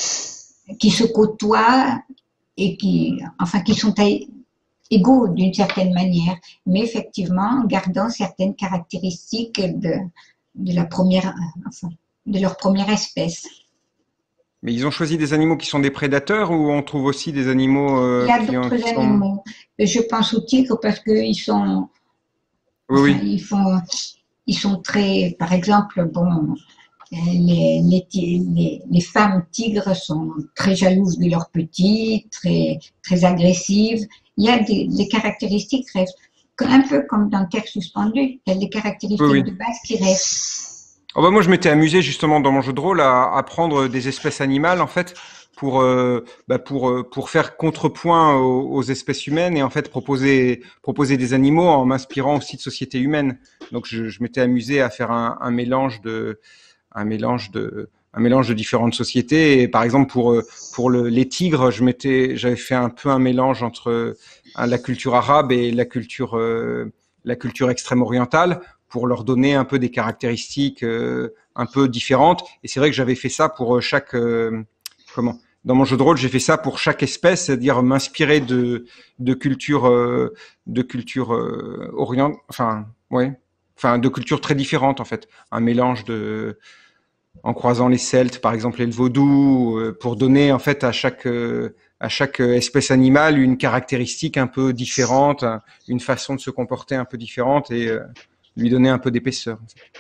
qui se côtoient et qui, enfin, qui sont égaux d'une certaine manière, mais effectivement, gardant certaines caractéristiques de, de la première, enfin, de leur première espèce. Mais ils ont choisi des animaux qui sont des prédateurs ou on trouve aussi des animaux euh, Il y a qui d'autres ont, qui animaux. Sont... Je pense aux tigres parce qu'ils sont, oui, enfin, oui. Ils, font, ils sont très, par exemple, bon, les, les, les, les femmes tigres sont très jalouses de leurs petits, très, très agressives. Il y a des, des caractéristiques, un peu comme dans Terre suspendue, il y a des caractéristiques oui, oui. de base qui restent. Oh bah moi, je m'étais amusé justement dans mon jeu de rôle à, à prendre des espèces animales en fait pour euh, bah pour pour faire contrepoint aux, aux espèces humaines et en fait proposer proposer des animaux en m'inspirant aussi de sociétés humaines. Donc je, je m'étais amusé à faire un, un mélange de un mélange de un mélange de différentes sociétés. Et par exemple pour pour le, les tigres, je m'étais j'avais fait un peu un mélange entre la culture arabe et la culture euh, la culture extrême orientale, pour leur donner un peu des caractéristiques euh, un peu différentes. Et c'est vrai que j'avais fait ça pour chaque euh, comment dans mon jeu de rôle, j'ai fait ça pour chaque espèce, c'est-à-dire m'inspirer de de cultures euh, de cultures euh, orient, enfin ouais, enfin de cultures très différentes en fait, un mélange de en croisant les Celtes par exemple et le vaudou euh, pour donner en fait à chaque euh, à chaque espèce animale une caractéristique un peu différente, une façon de se comporter un peu différente et euh, lui donner un peu d'épaisseur.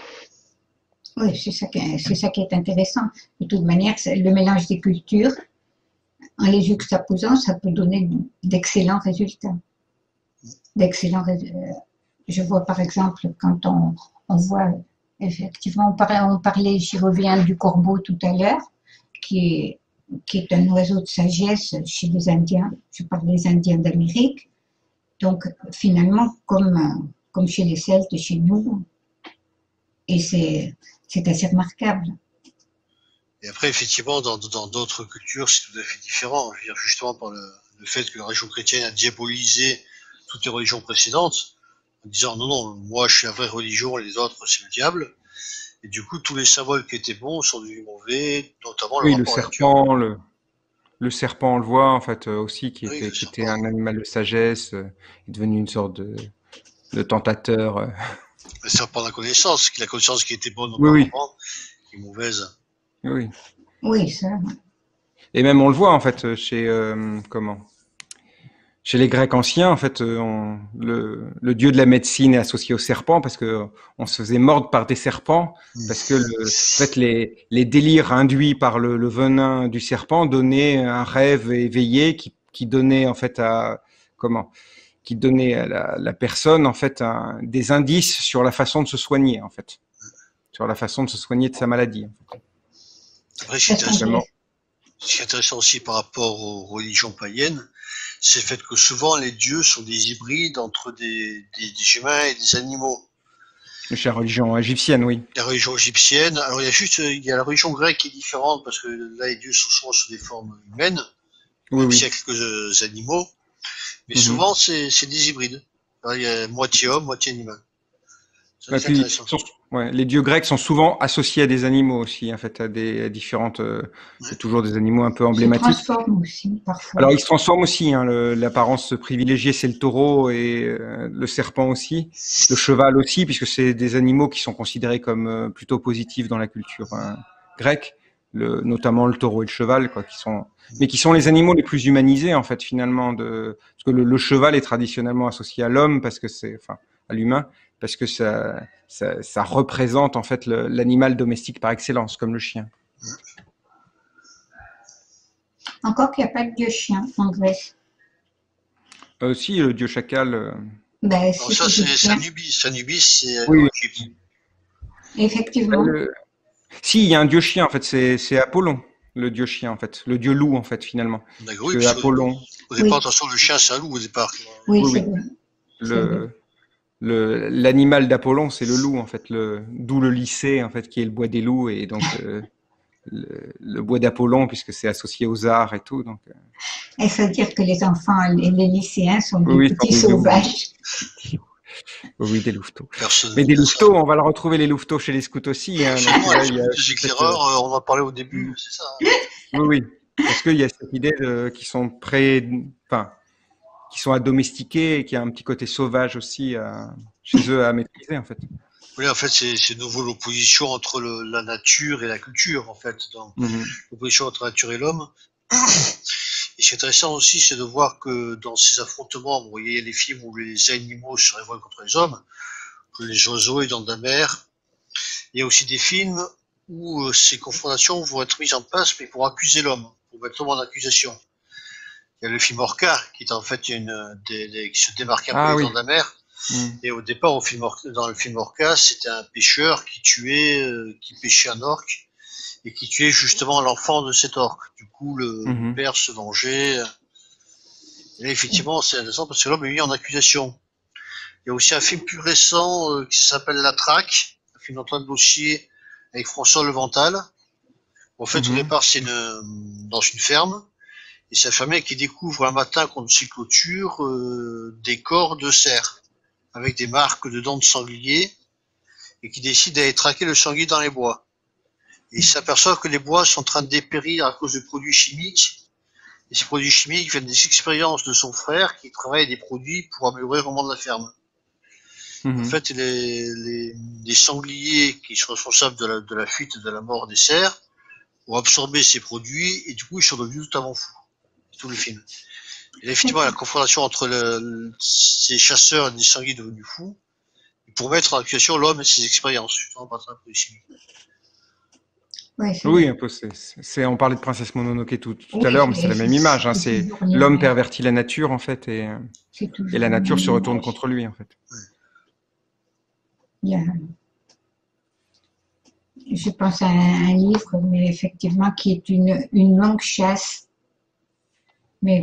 Oui, c'est ça, qui est, c'est ça qui est intéressant. De toute manière, le mélange des cultures, en les juxtaposant, ça peut donner d'excellents résultats. D'excellents résultats. Je vois par exemple, quand on, on voit, effectivement, on parlait, on parlait, j'y reviens, du corbeau tout à l'heure, qui est, qui est un oiseau de sagesse chez les Indiens. Je parle des Indiens d'Amérique. Donc, finalement, comme... comme chez les Celtes, chez nous, et c'est, c'est assez remarquable. Et après, effectivement, dans, dans d'autres cultures, c'est tout à fait différent. Je veux dire, justement, par le, le fait que la religion chrétienne a diabolisé toutes les religions précédentes, en disant non, non, moi je suis la vraie religion, les autres c'est le diable. Et du coup, tous les symboles qui étaient bons sont devenus mauvais, notamment le oui, rapport le serpent, le, le serpent, on le voit en fait aussi, qui oui, était, qui était un animal de sagesse, euh, est devenu une sorte de de tentateur. Euh... Le serpent de la connaissance, qui la connaissance qui était bonne oui, auparavant, oui. qui est mauvaise. Oui. Oui, ça. Et même on le voit en fait chez euh, comment chez les Grecs anciens en fait on, le, le dieu de la médecine est associé au serpent parce que on se faisait mordre par des serpents parce que le, en fait les les délires induits par le, le venin du serpent donnaient un rêve éveillé qui qui donnait en fait à comment qui donnait à la, la personne en fait un, des indices sur la façon de se soigner en fait, sur la façon de se soigner de sa maladie. En fait. Après, ce qui est intéressant, ce qui est intéressant aussi par rapport aux religions païennes, c'est le fait que souvent les dieux sont des hybrides entre des, des, des humains et des animaux. Chez la religion égyptienne, oui. La religion égyptienne, alors il y a juste, il y a la religion grecque qui est différente parce que là les dieux sont souvent sous des formes humaines, oui, même oui. s'il y a quelques animaux. Mais mm-hmm. souvent, c'est, c'est des hybrides. Alors, il y a moitié homme, moitié animal. C'est Et très puis, intéressant. sont- ouais, les dieux grecs sont souvent associés à des animaux aussi, en fait, à des à différentes. euh, Ouais. c'est toujours des animaux un peu Se emblématiques. transforme aussi parfois. Alors, ils se transforment aussi. Hein, le- l'apparence privilégiée, c'est le taureau et euh, le serpent aussi, le cheval aussi, puisque c'est des animaux qui sont considérés comme euh, plutôt positifs dans la culture euh, grecque, le, notamment le taureau et le cheval, quoi, qui sont, mais qui sont les animaux les plus humanisés en fait finalement. De, parce que le, le cheval est traditionnellement associé à l'homme parce que c'est, enfin, à l'humain, parce que ça, ça, ça représente en fait le- l'animal domestique par excellence, comme le chien. Encore qu'il n'y a pas de dieu chien en Grèce. Euh, si le dieu chacal. euh, Ben, Alors c'est ça, c'est égyptien. Anubis. Anubis, c'est euh, Oui, en oui. Égypte. Effectivement. Le- Si, il y a un dieu chien en fait, c'est c'est Apollon, le dieu chien en fait, le dieu loup en fait finalement. D'accord, Parce oui, que puisque Apollon, au départ, Oui, attention, le chien, c'est un loup au départ. oui, oui, c'est oui, vrai. C'est vrai. le le l'animal d'Apollon, c'est le loup en fait, le d'où le lycée en fait qui est le bois des loups et donc euh, le, le bois d'Apollon puisque c'est associé aux arts et tout. Donc euh, Il faut dire que les enfants et les lycéens sont oui, des oui, ce sont petits des loups, sauvages. oui, des louveteaux. Personne Mais ne des dit ça. louveteaux, on va le retrouver les louveteaux chez les scouts aussi. Hein, donc Absolument, là, les il y a des cette, euh, éclaireurs, euh, on en parlait au début, c'est ça. Hein. oui, oui, parce qu'il y a cette idée de, qui sont pré, enfin, qui sont à domestiquer et qui a un petit côté sauvage aussi à, chez eux à maîtriser en fait. Oui, en fait, c'est c'est de nouveau l'opposition entre le, la nature et la culture, en fait, dans Mhm. l'opposition entre la nature et l'homme. Et ce qui est intéressant aussi, c'est de voir que dans ces affrontements, vous voyez les films où les animaux se révoltent contre les hommes, que les oiseaux et dans de la mer. Il y a aussi des films où euh, ces confrontations vont être mises en place, mais pour accuser l'homme, pour mettre l'homme en accusation. Il y a le film Orca, qui est en fait une, des, des, qui se démarque un peu Ah des oui. dents de la mer. Mhm. Et au départ, au film Orca, dans le film Orca, c'était un pêcheur qui tuait, euh, qui pêchait un orque et qui tuait justement l'enfant de cet orque. Du coup, le, le Mhm. père se vengeait. Et là, effectivement, c'est intéressant parce que l'homme est mis en accusation. Il y a aussi un film plus récent euh, qui s'appelle La Traque, un film d'Antoine Blossier avec François Levental. En fait, au Mhm. départ, c'est une, dans une ferme. Et c'est un fermier qui découvre un matin contre ses clôtures euh, des corps de cerfs avec des marques de dents de sanglier et qui décide d'aller traquer le sanglier dans les bois. Et il s'aperçoit que les bois sont en train de dépérir à cause de produits chimiques. Et ces produits chimiques viennent des expériences de son frère qui travaille des produits pour améliorer le rendement de la ferme. Mhm. En fait, les, les, les sangliers qui sont responsables de la, de la fuite et de la mort des cerfs ont absorbé ces produits et du coup ils sont devenus totalement fous. C'est tout le film. Et là, effectivement, la confrontation entre le, le, ces chasseurs et les sangliers devenus fous pour mettre en accusation l'homme et ses expériences, justement par exemple les chimiques. Ouais, c'est Oui, vrai. un peu. C'est, c'est, on parlait de Princesse Mononoke tout, tout à Oui, l'heure, mais c'est la c'est même image. Hein, c'est c'est toujours les l'homme mêmes. pervertit la nature en fait, et, C'est et toujours la la nature se même retourne image. contre lui en fait. Il y a, je pense à un, un livre, mais effectivement, qui est une, une longue chasse. Mais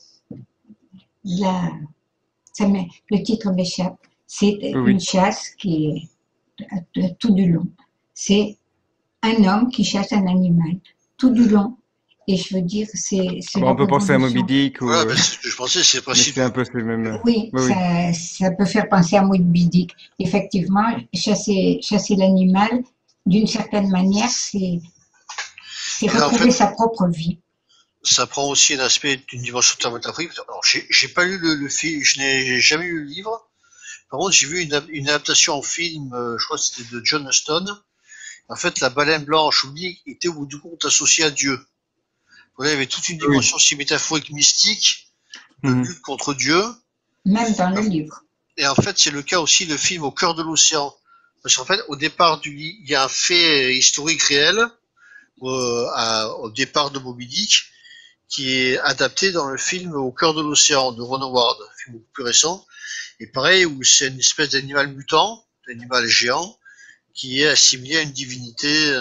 là, ça m'est- le titre m'échappe. C'est Oui, une oui. chasse qui est euh, tout du long. C'est un homme qui chasse un animal tout du long. Et je veux dire, c'est Ah c'est bah, la on peut penser à Moby révolution. Dick ou, Voilà, euh, ben, c'est ce que je pensais, c'est le mais principe. c'est un peu ces mêmes. Oui, Oui, oui. ça, ça peut faire penser à Moby Dick. Effectivement, chasser, chasser l'animal, d'une certaine manière, c'est c'est Et là, en retrouver fait, sa propre vie. ça prend aussi un aspect d'une dimension thermographique. Alors, j'ai j'ai pas lu le, le film, je n'ai jamais lu le livre. Par contre, j'ai vu une, une adaptation en film, euh, je crois que c'était de John Huston. En fait, la baleine blanche oublie était au bout du compte associée à Dieu. Voilà, il y avait toute une Oui. dimension si métaphorique, mystique, de Mhm. lutte contre Dieu. Même dans le livre. Et en fait, c'est le cas aussi le film Au cœur de l'océan. Parce qu'en fait, au départ du livre, il y a un fait historique réel, euh, à, au départ de Moby Dick, qui est adapté dans le film Au cœur de l'océan de Ron Howard, un film beaucoup plus récent. Et pareil, où c'est une espèce d'animal mutant, d'animal géant, qui est assimilé à une divinité.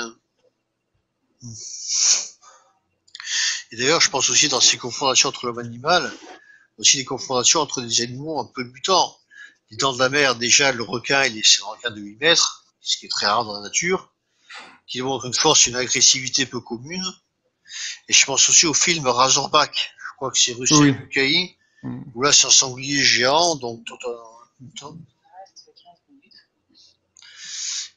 Et d'ailleurs, je pense aussi dans ces confrontations entre l'homme et l'animal, aussi des confrontations entre des animaux un peu mutants. Les dents de la mer, déjà, le requin, il est, c'est un requin de huit mètres, ce qui est très rare dans la nature, qui démontre une force et une agressivité peu commune. Et je pense aussi au film Razorback, je crois que c'est Russell Oui. Mulcahy, Mhm. où là, c'est un sanglier géant, donc tout un, tout un-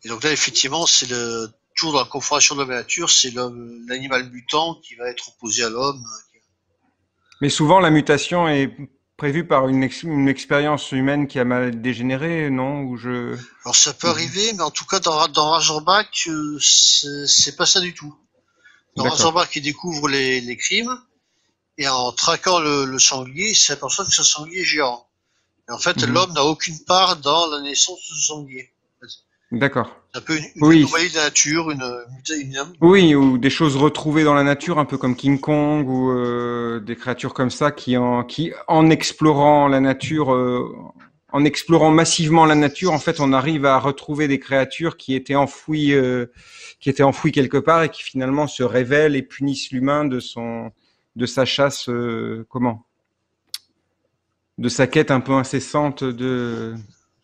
Et donc là, effectivement, c'est le toujours dans la confrontation de l'homme et la nature, c'est l'animal mutant qui va être opposé à l'homme. Mais souvent, la mutation est prévue par une, ex une expérience humaine qui a mal dégénéré, non? Ou je... Alors ça peut arriver, mais en tout cas, dans, dans Razorback, euh, c'est pas ça du tout. Dans Razorback, il découvre les, les crimes, et en traquant le, le sanglier, il s'aperçoit que c'est un sanglier géant. Et en fait, mm-hmm. l'homme n'a aucune part dans la naissance de ce sanglier. D'accord. C'est un peu une, une oui. anomalie de la nature, une, une, une... Oui, ou des choses retrouvées dans la nature, un peu comme King Kong, ou euh, des créatures comme ça qui, en, qui, en explorant la nature, euh, en explorant massivement la nature, en fait, on arrive à retrouver des créatures qui étaient enfouies, euh, qui étaient enfouies quelque part et qui finalement se révèlent et punissent l'humain de son, de sa chasse, euh, comment, de sa quête un peu incessante de.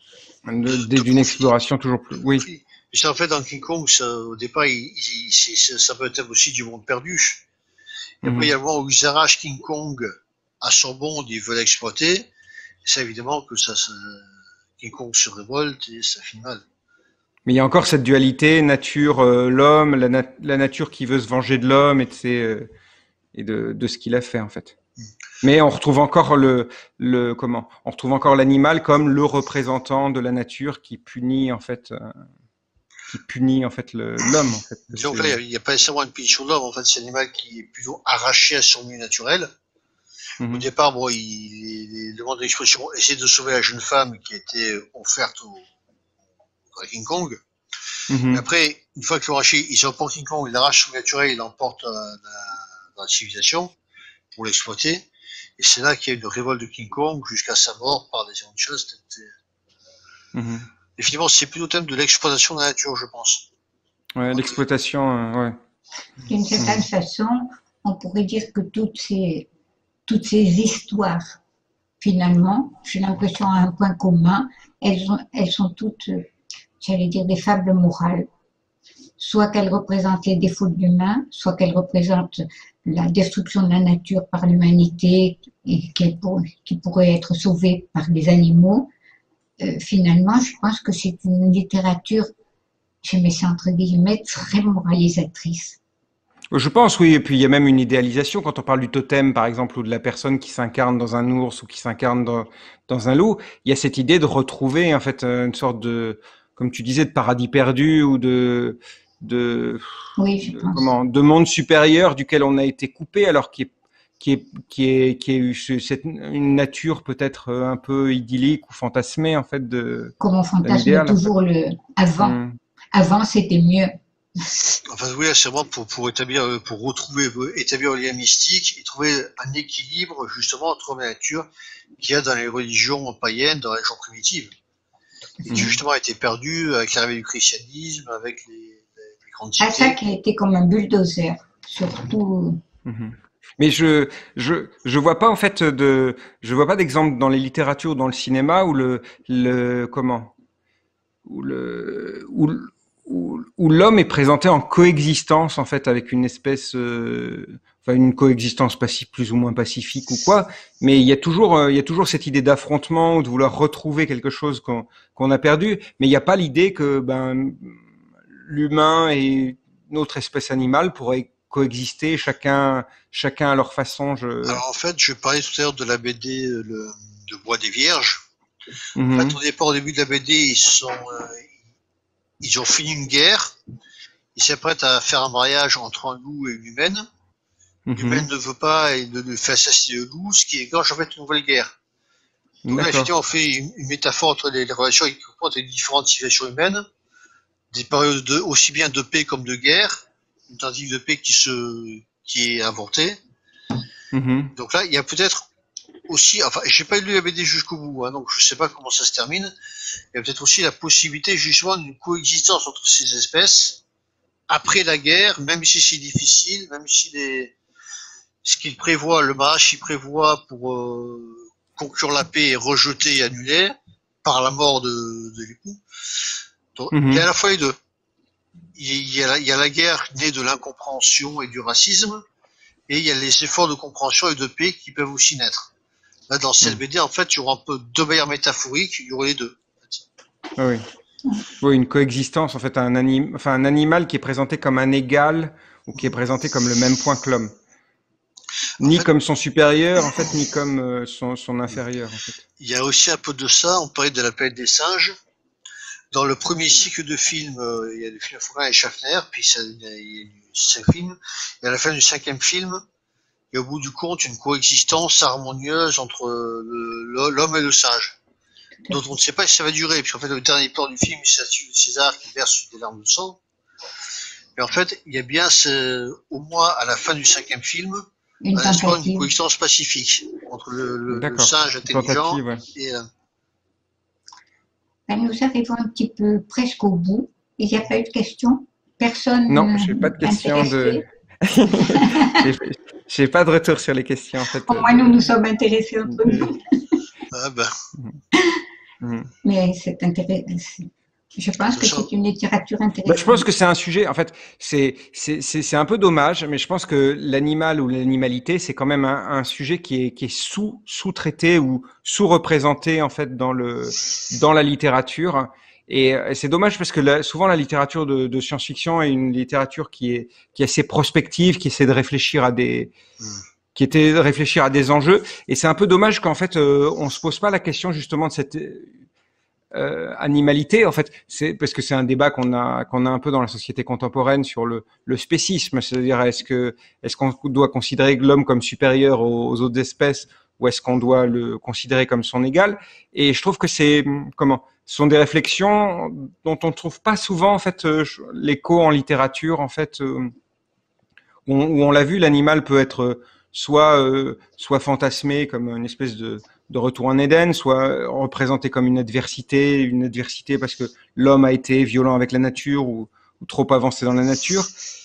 D'une exploration toujours plus. Oui. oui. Et en fait, dans King Kong, ça, au départ, il, il, ça peut être aussi du monde perdu. Et après, mm-hmm. il y a le moment où ils arrachent King Kong à son monde, ils veulent l'exploiter. C'est évidemment que ça, ça, King Kong se révolte et ça finit mal. Mais il y a encore cette dualité nature, euh, l'homme, la, nat la nature qui veut se venger de l'homme et, de, euh, et de, de ce qu'il a fait en fait. Mm. Mais on retrouve encore le, le comment On retrouve encore l'animal comme le représentant de la nature qui punit en fait, euh, qui punit en fait l'homme en fait. Donc là, il n'y a, a pas nécessairement une punition de l'homme. En fait, c'est un animal qui est plutôt arraché à son milieu naturel. Mm-hmm. Au départ, bon, il, il demande l'expression, essayer de sauver la jeune femme qui était offerte au, à King Kong. Mm-hmm. Après, une fois qu'ils l'ont arraché, ils emportent King Kong, il l'arrache son milieu naturel, il l'emporte dans, dans la civilisation pour l'exploiter. Et c'est là qu'il y a une révolte de King Kong jusqu'à sa mort par des gens de chasse. Mmh. Et finalement, c'est plutôt le thème de l'exploitation de la nature, je pense. Ouais, l'exploitation, euh, ouais. D'une certaine mmh. façon, on pourrait dire que toutes ces, toutes ces histoires, finalement, j'ai l'impression à un point commun, elles, ont, elles sont toutes, j'allais dire, des fables morales. Soit qu'elles représentent les défauts de l'humain, soit qu'elles représentent la destruction de la nature par l'humanité et pour, qui pourrait être sauvée par des animaux. Euh, finalement, je pense que c'est une littérature, je mets ça entre guillemets, très moralisatrice. Je pense, oui. Et puis, il y a même une idéalisation quand on parle du totem, par exemple, ou de la personne qui s'incarne dans un ours ou qui s'incarne dans, dans un loup. Il y a cette idée de retrouver, en fait, une sorte de, comme tu disais, de paradis perdu ou de... de, oui, je de, pense. comment, de monde supérieur duquel on a été coupé, alors qui est, qui est, qui est, qui est eu cette, une nature peut-être un peu idyllique ou fantasmée, en fait, de. Comme on fantasme toujours le avant. Hum. Avant, c'était mieux. Enfin, oui, c'est vraiment pour, pour établir, pour retrouver, établir le lien mystique et trouver un équilibre, justement, entre la nature qu'il y a dans les religions païennes, dans les religions primitives. Et qui, justement, a été perdu avec l'arrivée du christianisme, avec les. Ah, ça qui a été comme un bulldozer, surtout. Mmh. Mais je je je vois pas en fait de je vois pas d'exemple dans les littératures ou dans le cinéma où le le comment où le où où, où l'homme est présenté en coexistence en fait avec une espèce euh, enfin une coexistence pacifique plus ou moins pacifique ou quoi, mais il y a toujours euh, il y a toujours cette idée d'affrontement ou de vouloir retrouver quelque chose qu'on qu'on a perdu, mais il n'y a pas l'idée que ben l'humain et notre espèce animale pourraient coexister, chacun, chacun à leur façon. Je... Alors en fait, je parlais tout à l'heure de la B D le, de Bois des Vierges. Mm-hmm. En fait, au départ, au début de la B D, ils sont, euh, ils ont fini une guerre. Ils s'apprêtent à faire un mariage entre un loup et une humaine. Mm-hmm. L'humaine ne veut pas et ne, ne fait assassiner le loup, ce qui déclenche en fait une nouvelle guerre. Donc là, effectivement, on fait une, une métaphore entre les, les relations qui comprennent les différentes situations humaines. Des périodes de, aussi bien de paix comme de guerre, une tentative de paix qui se, qui est inventée. Mm-hmm. Donc là, il y a peut-être aussi, enfin, j'ai pas lu la B D jusqu'au bout, hein, donc je sais pas comment ça se termine. Il y a peut-être aussi la possibilité, justement, d'une coexistence entre ces espèces après la guerre, même si c'est difficile, même si les, ce qu'il prévoit, le mariage, il prévoit pour euh, conclure la paix et rejeter et annuler par la mort de, de l'époux. Donc, mmh. Il y a à la fois les deux. Il y a, la, il y a la guerre née de l'incompréhension et du racisme, et il y a les efforts de compréhension et de paix qui peuvent aussi naître. Là, dans cette mmh. B D, en fait, il y aura un peu deux manières métaphoriques, il y aura les deux. Ah oui. Oui, une coexistence, en fait, un, anim, enfin, un animal qui est présenté comme un égal ou qui est présenté comme le même point que l'homme. Ni en fait, comme son supérieur, en fait, ni comme euh, son, son inférieur. En fait. Il y a aussi un peu de ça, on parlait de la planète des singes. Dans le premier cycle de films, euh, il y a le film Forain et Schaffner, puis ça, il y a, il y a cinq films. Et à la fin du cinquième film, il y a au bout du compte une coexistence harmonieuse entre l'homme et le singe. Dont on ne sait pas si ça va durer, puisqu'en fait, le dernier plan du film, c'est César qui verse des larmes de sang. Mais en fait, il y a bien, ce, au moins à la fin du cinquième film, une, un une coexistence pacifique entre le, le, le singe intelligent ouais. et... Euh... Ben, nous arrivons un petit peu presque au bout. Il n'y a pas eu de questions? Personne Non, je n'ai pas de questions de... Je n'ai pas de retour sur les questions. En fait, au moins, nous nous sommes intéressés entre nous. Ah ben... Mmh. Mais c'est intéressant. Je pense que c'est une littérature intéressante. Bah, je pense que c'est un sujet, en fait, c'est c'est un peu dommage, mais je pense que l'animal ou l'animalité, c'est quand même un, un sujet qui est, qui est sous, sous-traité ou sous-représenté, en fait, dans, le, dans la littérature. Et c'est dommage parce que la, souvent la littérature de, de science-fiction est une littérature qui est, qui est assez prospective, qui essaie de réfléchir à des... Mmh. qui était de réfléchir à des enjeux. Et c'est un peu dommage qu'en fait, euh, on se pose pas la question justement de cette euh, animalité. En fait, c'est parce que c'est un débat qu'on a qu'on a un peu dans la société contemporaine sur le, le spécisme, c'est-à-dire est-ce que est-ce qu'on doit considérer l'homme comme supérieur aux, aux autres espèces ou est-ce qu'on doit le considérer comme son égal? Et je trouve que c'est comment ce sont des réflexions dont on ne trouve pas souvent en fait euh, l'écho en littérature en fait euh, où on, où on l'a vu, l'animal peut être soit euh, soit fantasmé comme une espèce de, de retour en Éden, soit représenté comme une adversité, une adversité parce que l'homme a été violent avec la nature ou, ou trop avancé dans la nature.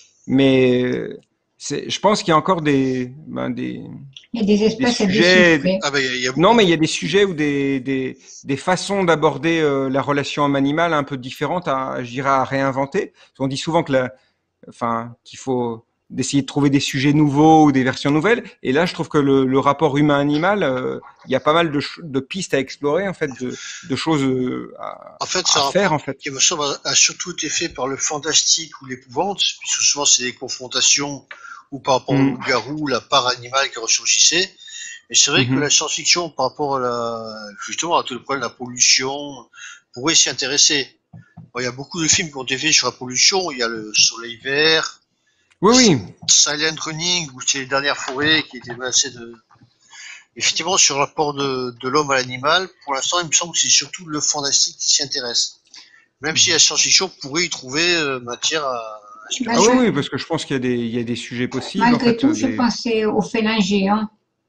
Mais c'est, je pense qu'il y a encore des, ben des, il y a des espèces des sujets. Des ah ben, il y a... Non, mais il y a des sujets ou des des, des façons d'aborder euh, la relation homme-animal un peu différentes à, je dirais, à réinventer. On dit souvent que la, enfin, qu'il faut d'essayer de trouver des sujets nouveaux ou des versions nouvelles. Et là, je trouve que le, le rapport humain-animal, euh, il y a pas mal de, de pistes à explorer, en fait, de, de choses à, en fait, à ça faire, en fait. Qui me semble a surtout été fait par le fantastique ou l'épouvante, puisque souvent c'est des confrontations ou par rapport mmh. au loup-garou, la part animale qui ressurgissait. Mais c'est vrai mmh. que la science-fiction, par rapport à la, justement à tout le problème de la pollution, pourrait s'y intéresser. Bon, il y a beaucoup de films qui ont été faits sur la pollution. Il y a le Soleil vert. Oui, oui. Silent Running, où c'est les dernières forêts qui étaient menacées de... Effectivement, sur le rapport de, de l'homme à l'animal, pour l'instant, il me semble que c'est surtout le fantastique qui s'y intéresse. Même si la science-fiction pourrait y trouver euh, matière à... à ah oui, oui, parce que je pense qu'il y a des, il y a des sujets possibles. Malgré en fait, tout, des... je pensais au félin géant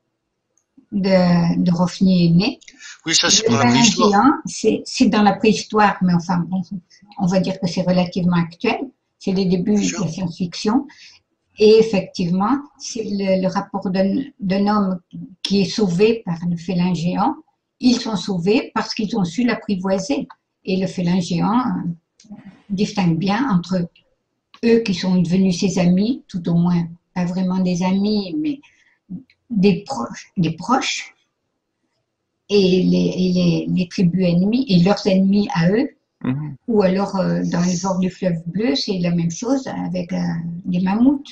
de, de Rofny Aimé. Oui, ça, c'est dans la préhistoire. C'est dans la préhistoire, mais enfin, bon, on va dire que c'est relativement actuel. C'est les débuts de la science-fiction. Et effectivement, c'est le, le rapport d'un homme qui est sauvé par le félin géant. Ils sont sauvés parce qu'ils ont su l'apprivoiser. Et le félin géant euh, distingue bien entre eux qui sont devenus ses amis, tout au moins, pas vraiment des amis, mais des proches, des proches et, les, et les, les tribus ennemies, et leurs ennemis à eux. Mmh. Ou alors, euh, dans les bords du fleuve bleu, c'est la même chose avec euh, les mammouths.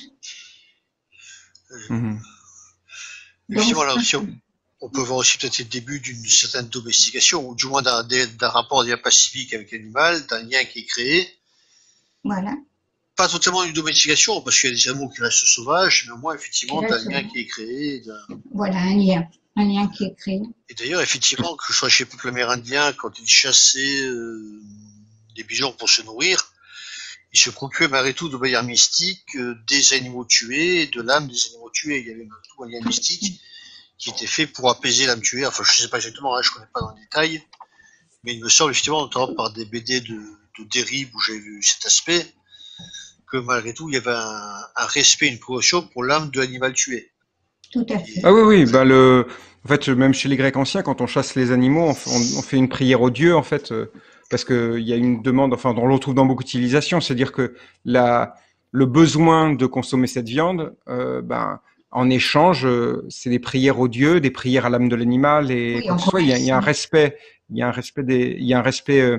Mmh. Effectivement, là aussi, on, on peut voir aussi peut-être le début d'une certaine domestication, ou du moins d'un rapport de lien pacifique avec l'animal, d'un lien qui est créé. Voilà. Pas totalement une domestication, parce qu'il y a des animaux qui restent sauvages, mais au moins, effectivement, d'un lien qui est créé. Voilà, un lien. Un lien qui est créé. Et d'ailleurs, effectivement, que ce soit chez les peuples amérindiens, quand ils chassaient euh, des bisons pour se nourrir, ils se procuraient malgré tout de manière mystique euh, des animaux tués et de l'âme des animaux tués. Il y avait tout un lien mystique qui était fait pour apaiser l'âme tuée. Enfin, je ne sais pas exactement, hein, je ne connais pas dans le détail, mais il me semble effectivement, notamment par des B D de, de Derrib où j'ai vu cet aspect, que malgré tout, il y avait un, un respect, une précaution pour l'âme de l'animal tué. Tout à fait. Ah oui, oui, bah le, en fait, même chez les Grecs anciens, quand on chasse les animaux, on, on, on fait une prière aux dieux, en fait, euh, parce que il y a une demande, enfin, on le retrouve dans beaucoup de civilisations, c'est-à-dire que la, le besoin de consommer cette viande, euh, ben, en échange, euh, c'est des prières aux dieux, des prières à l'âme de l'animal, et oui, quoi que ce soit, il y, a, il y a un respect, il y a un respect des, il y a un respect euh,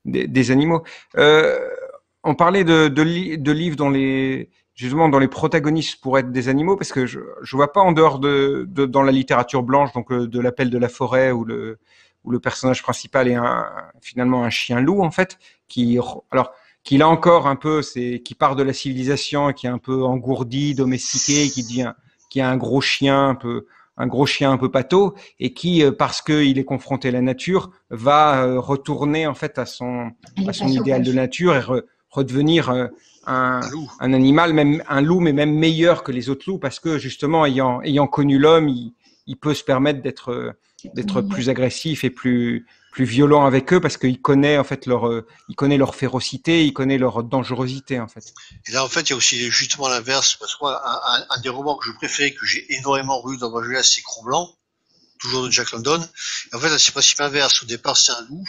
des, des animaux. Euh, on parlait de, de, li de livres dont les justement dont les protagonistes pourraient être des animaux, parce que je je vois pas en dehors de, de dans la littérature blanche, donc euh, de l'Appel de la forêt où le où le personnage principal est un finalement un chien loup en fait, qui alors qui là encore un peu c'est qui part de la civilisation et qui est un peu engourdi, domestiqué, qui devient qui a un gros chien un peu un gros chien un peu pâteau et qui, parce qu'il est confronté à la nature, va retourner en fait à son à son idéal de nature et re, redevenir un, un, un animal, même un loup, mais même meilleur que les autres loups, parce que justement ayant ayant connu l'homme, il, il peut se permettre d'être d'être plus agressif et plus plus violent avec eux, parce qu'il connaît en fait leur il connaît leur férocité, il connaît leur dangerosité en fait. Et là en fait il y a aussi justement l'inverse, parce que moi un, un, un des romans que je préfère, que j'ai énormément lu dans ma jeunesse, c'est Cro-Blanc, toujours de Jack London. Et en fait là c'est le principe inverse. Au départ c'est un loup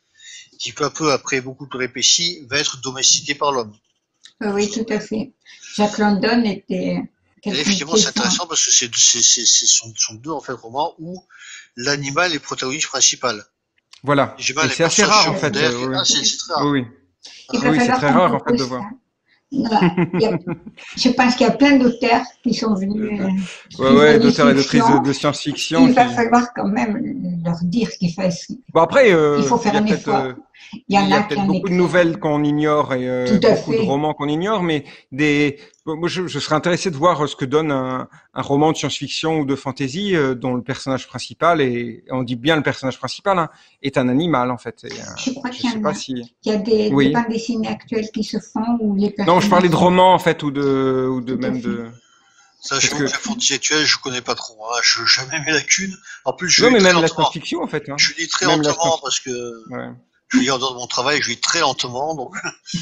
qui peu à peu, après beaucoup de péripéties, va être domestiqué par l'homme. Oui, tout à fait. Jack London était... Et effectivement, c'est intéressant parce que c'est sont, sont deux en fait romans où l'animal est protagoniste principal. Voilà. Et c'est assez rare en fait. Euh, oui. Ah, c'est très rare. Oui, oui, oui c'est très rare en fait de voir. Voilà. A, je pense qu'il y a plein d'auteurs qui sont venus. Euh, ouais, ouais, d'auteurs et d'autrices de, de science-fiction. Il va qui... falloir quand même leur dire qu'il faut. Bon après, euh, il faut faire un effort. Euh, il y, y a, a peut-être beaucoup écrit. de nouvelles qu'on ignore et euh, beaucoup fait. de romans qu'on ignore, mais des. Moi, je, je serais intéressé de voir ce que donne un, un roman de science-fiction ou de fantasy euh, dont le personnage principal est, on dit bien le personnage principal, hein, est un animal en fait. Et, euh, je crois qu'il y, sais pas si... y a des, oui. des bandes dessinées actuelles qui se font où les personnages. Non, je parlais de romans en fait ou de, ou de même de. Ça, je que... la fantasy actuelle, je connais pas trop. Hein. Je n'ai jamais mes lacunes. En plus, je non, lis mais très même lentement. la science-fiction en fait. Hein. Je lis très même lentement parce que ouais. je lis en dehors de mon travail, je lis très lentement, donc.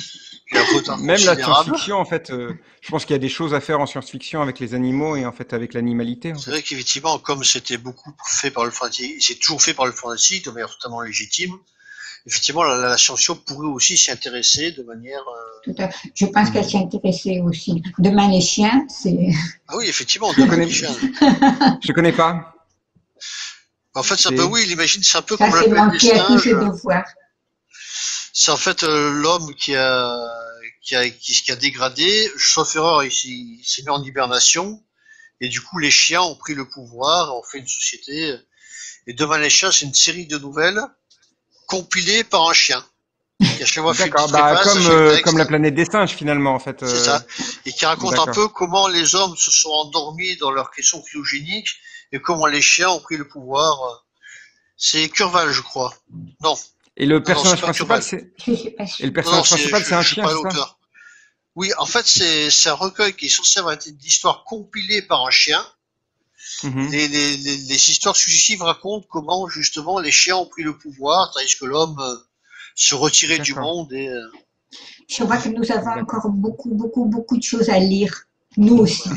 Même la science-fiction, en fait, euh, je pense qu'il y a des choses à faire en science-fiction avec les animaux et en fait avec l'animalité. C'est vrai qu'effectivement, comme c'était beaucoup fait par le fantastique, c'est toujours fait par le fantastique de manière totalement légitime. Effectivement, la, la science-fiction pourrait aussi s'y intéresser de manière. Euh... Tout à fait. Je pense qu'elle s'y intéressait aussi. Demain les chiens, c'est. Ah oui, effectivement, demain connais... les chiens. Je connais pas. En fait, ça peut, oui, l'imagine, c'est un peu ça, comme l'appel des singes. Devoirs. C'est en fait euh, l'homme qui a, qui a qui, qui a dégradé, sauf erreur, il s'est mis en hibernation, et du coup les chiens ont pris le pouvoir, ont fait une société. Et Demain les chiens, c'est une série de nouvelles compilées par un chien. D'accord, bah, comme euh, comme la planète des singes finalement en fait. Euh... C'est ça, et qui raconte un peu comment les hommes se sont endormis dans leur question cryogénique et comment les chiens ont pris le pouvoir. C'est Curval, je crois. Non. Et le personnage non, principal, c'est. Et le personnage non, principal, c'est un chien. C'est ça oui, en fait, c'est un recueil qui est censé avoir été d'histoires compilées par un chien. Mm-hmm. les, les, les, les histoires successives racontent comment justement les chiens ont pris le pouvoir, tandis que l'homme euh, se retirait du monde. Et, euh... Je vois que nous avons encore beaucoup, beaucoup, beaucoup de choses à lire, nous aussi.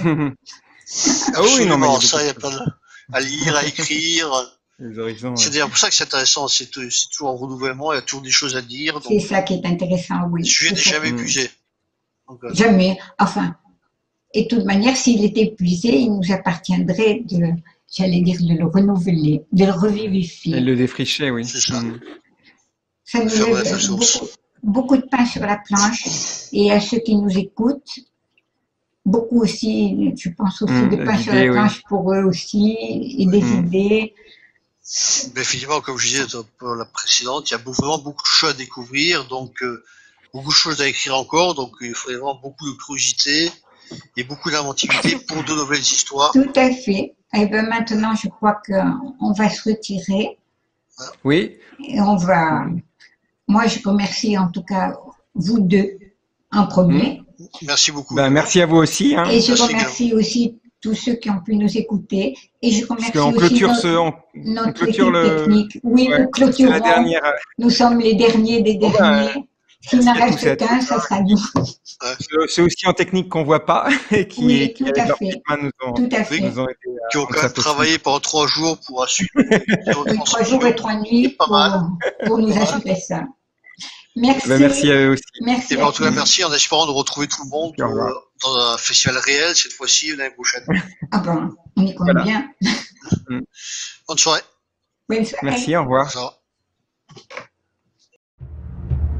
Ah oui, non, mais ça, il y a pas de... à lire, à écrire. C'est d'ailleurs pour ça que c'est intéressant, c'est toujours en renouvellement, il y a toujours des choses à dire. C'est ça qui est intéressant, oui. Je n'ai jamais épuisé. Donc, euh... Jamais, enfin. Et de toute manière, s'il était épuisé, il nous appartiendrait de, j'allais dire, de le renouveler, de le revivifier. Et le défricher, oui. C'est ça. Mmh. Ça nous laisse beaucoup, beaucoup de pain sur la planche. Et à ceux qui nous écoutent, beaucoup aussi, je pense aussi, mmh, de pain sur la planche oui. pour eux aussi, et des mmh. idées. Mais finalement, comme je disais pour la précédente, il y a vraiment beaucoup de choses à découvrir, donc euh, beaucoup de choses à écrire encore, donc il faudrait vraiment beaucoup de curiosité et beaucoup d'inventivité pour de nouvelles histoires. Tout à fait. Et bien maintenant, je crois qu'on va se retirer. Oui. Et on va. Moi, je remercie en tout cas vous deux en premier. Merci beaucoup. Ben, merci à vous aussi. Hein. Et je merci remercie bien. aussi tous ceux qui ont pu nous écouter. Et je remercie on aussi notre, ce, on, notre on clôture équipe le... technique. Oui, ouais, nous clôturons. La dernière... Nous sommes les derniers des derniers. Oh ben, S'il n'en reste qu'un, ça sera nous. C'est aussi en technique qu'on ne voit pas et qui, oui, qui tout, à fait. Nous ont, tout à fait. Nous ont été, qui ont quand même travaillé pendant trois jours pour assurer. oui, trois jours et trois nuits pour, pour nous assurer ça. Merci. Ben, merci à eux aussi. Merci. Et ben, en tout cas, merci en espérant de retrouver tout le monde euh, dans un festival réel cette fois-ci l'année prochaine. Ah bon, on y compte voilà. bien. Bonne soirée. Bonne soirée. Merci, au revoir. Au revoir.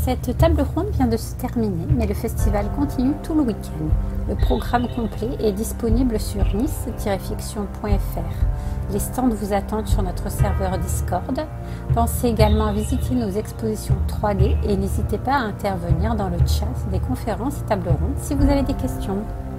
Cette table ronde vient de se terminer, mais le festival continue tout le week-end. Le programme complet est disponible sur nice tiret fiction point f r. Les stands vous attendent sur notre serveur Discord. Pensez également à visiter nos expositions trois D et n'hésitez pas à intervenir dans le chat des conférences et tables rondes si vous avez des questions.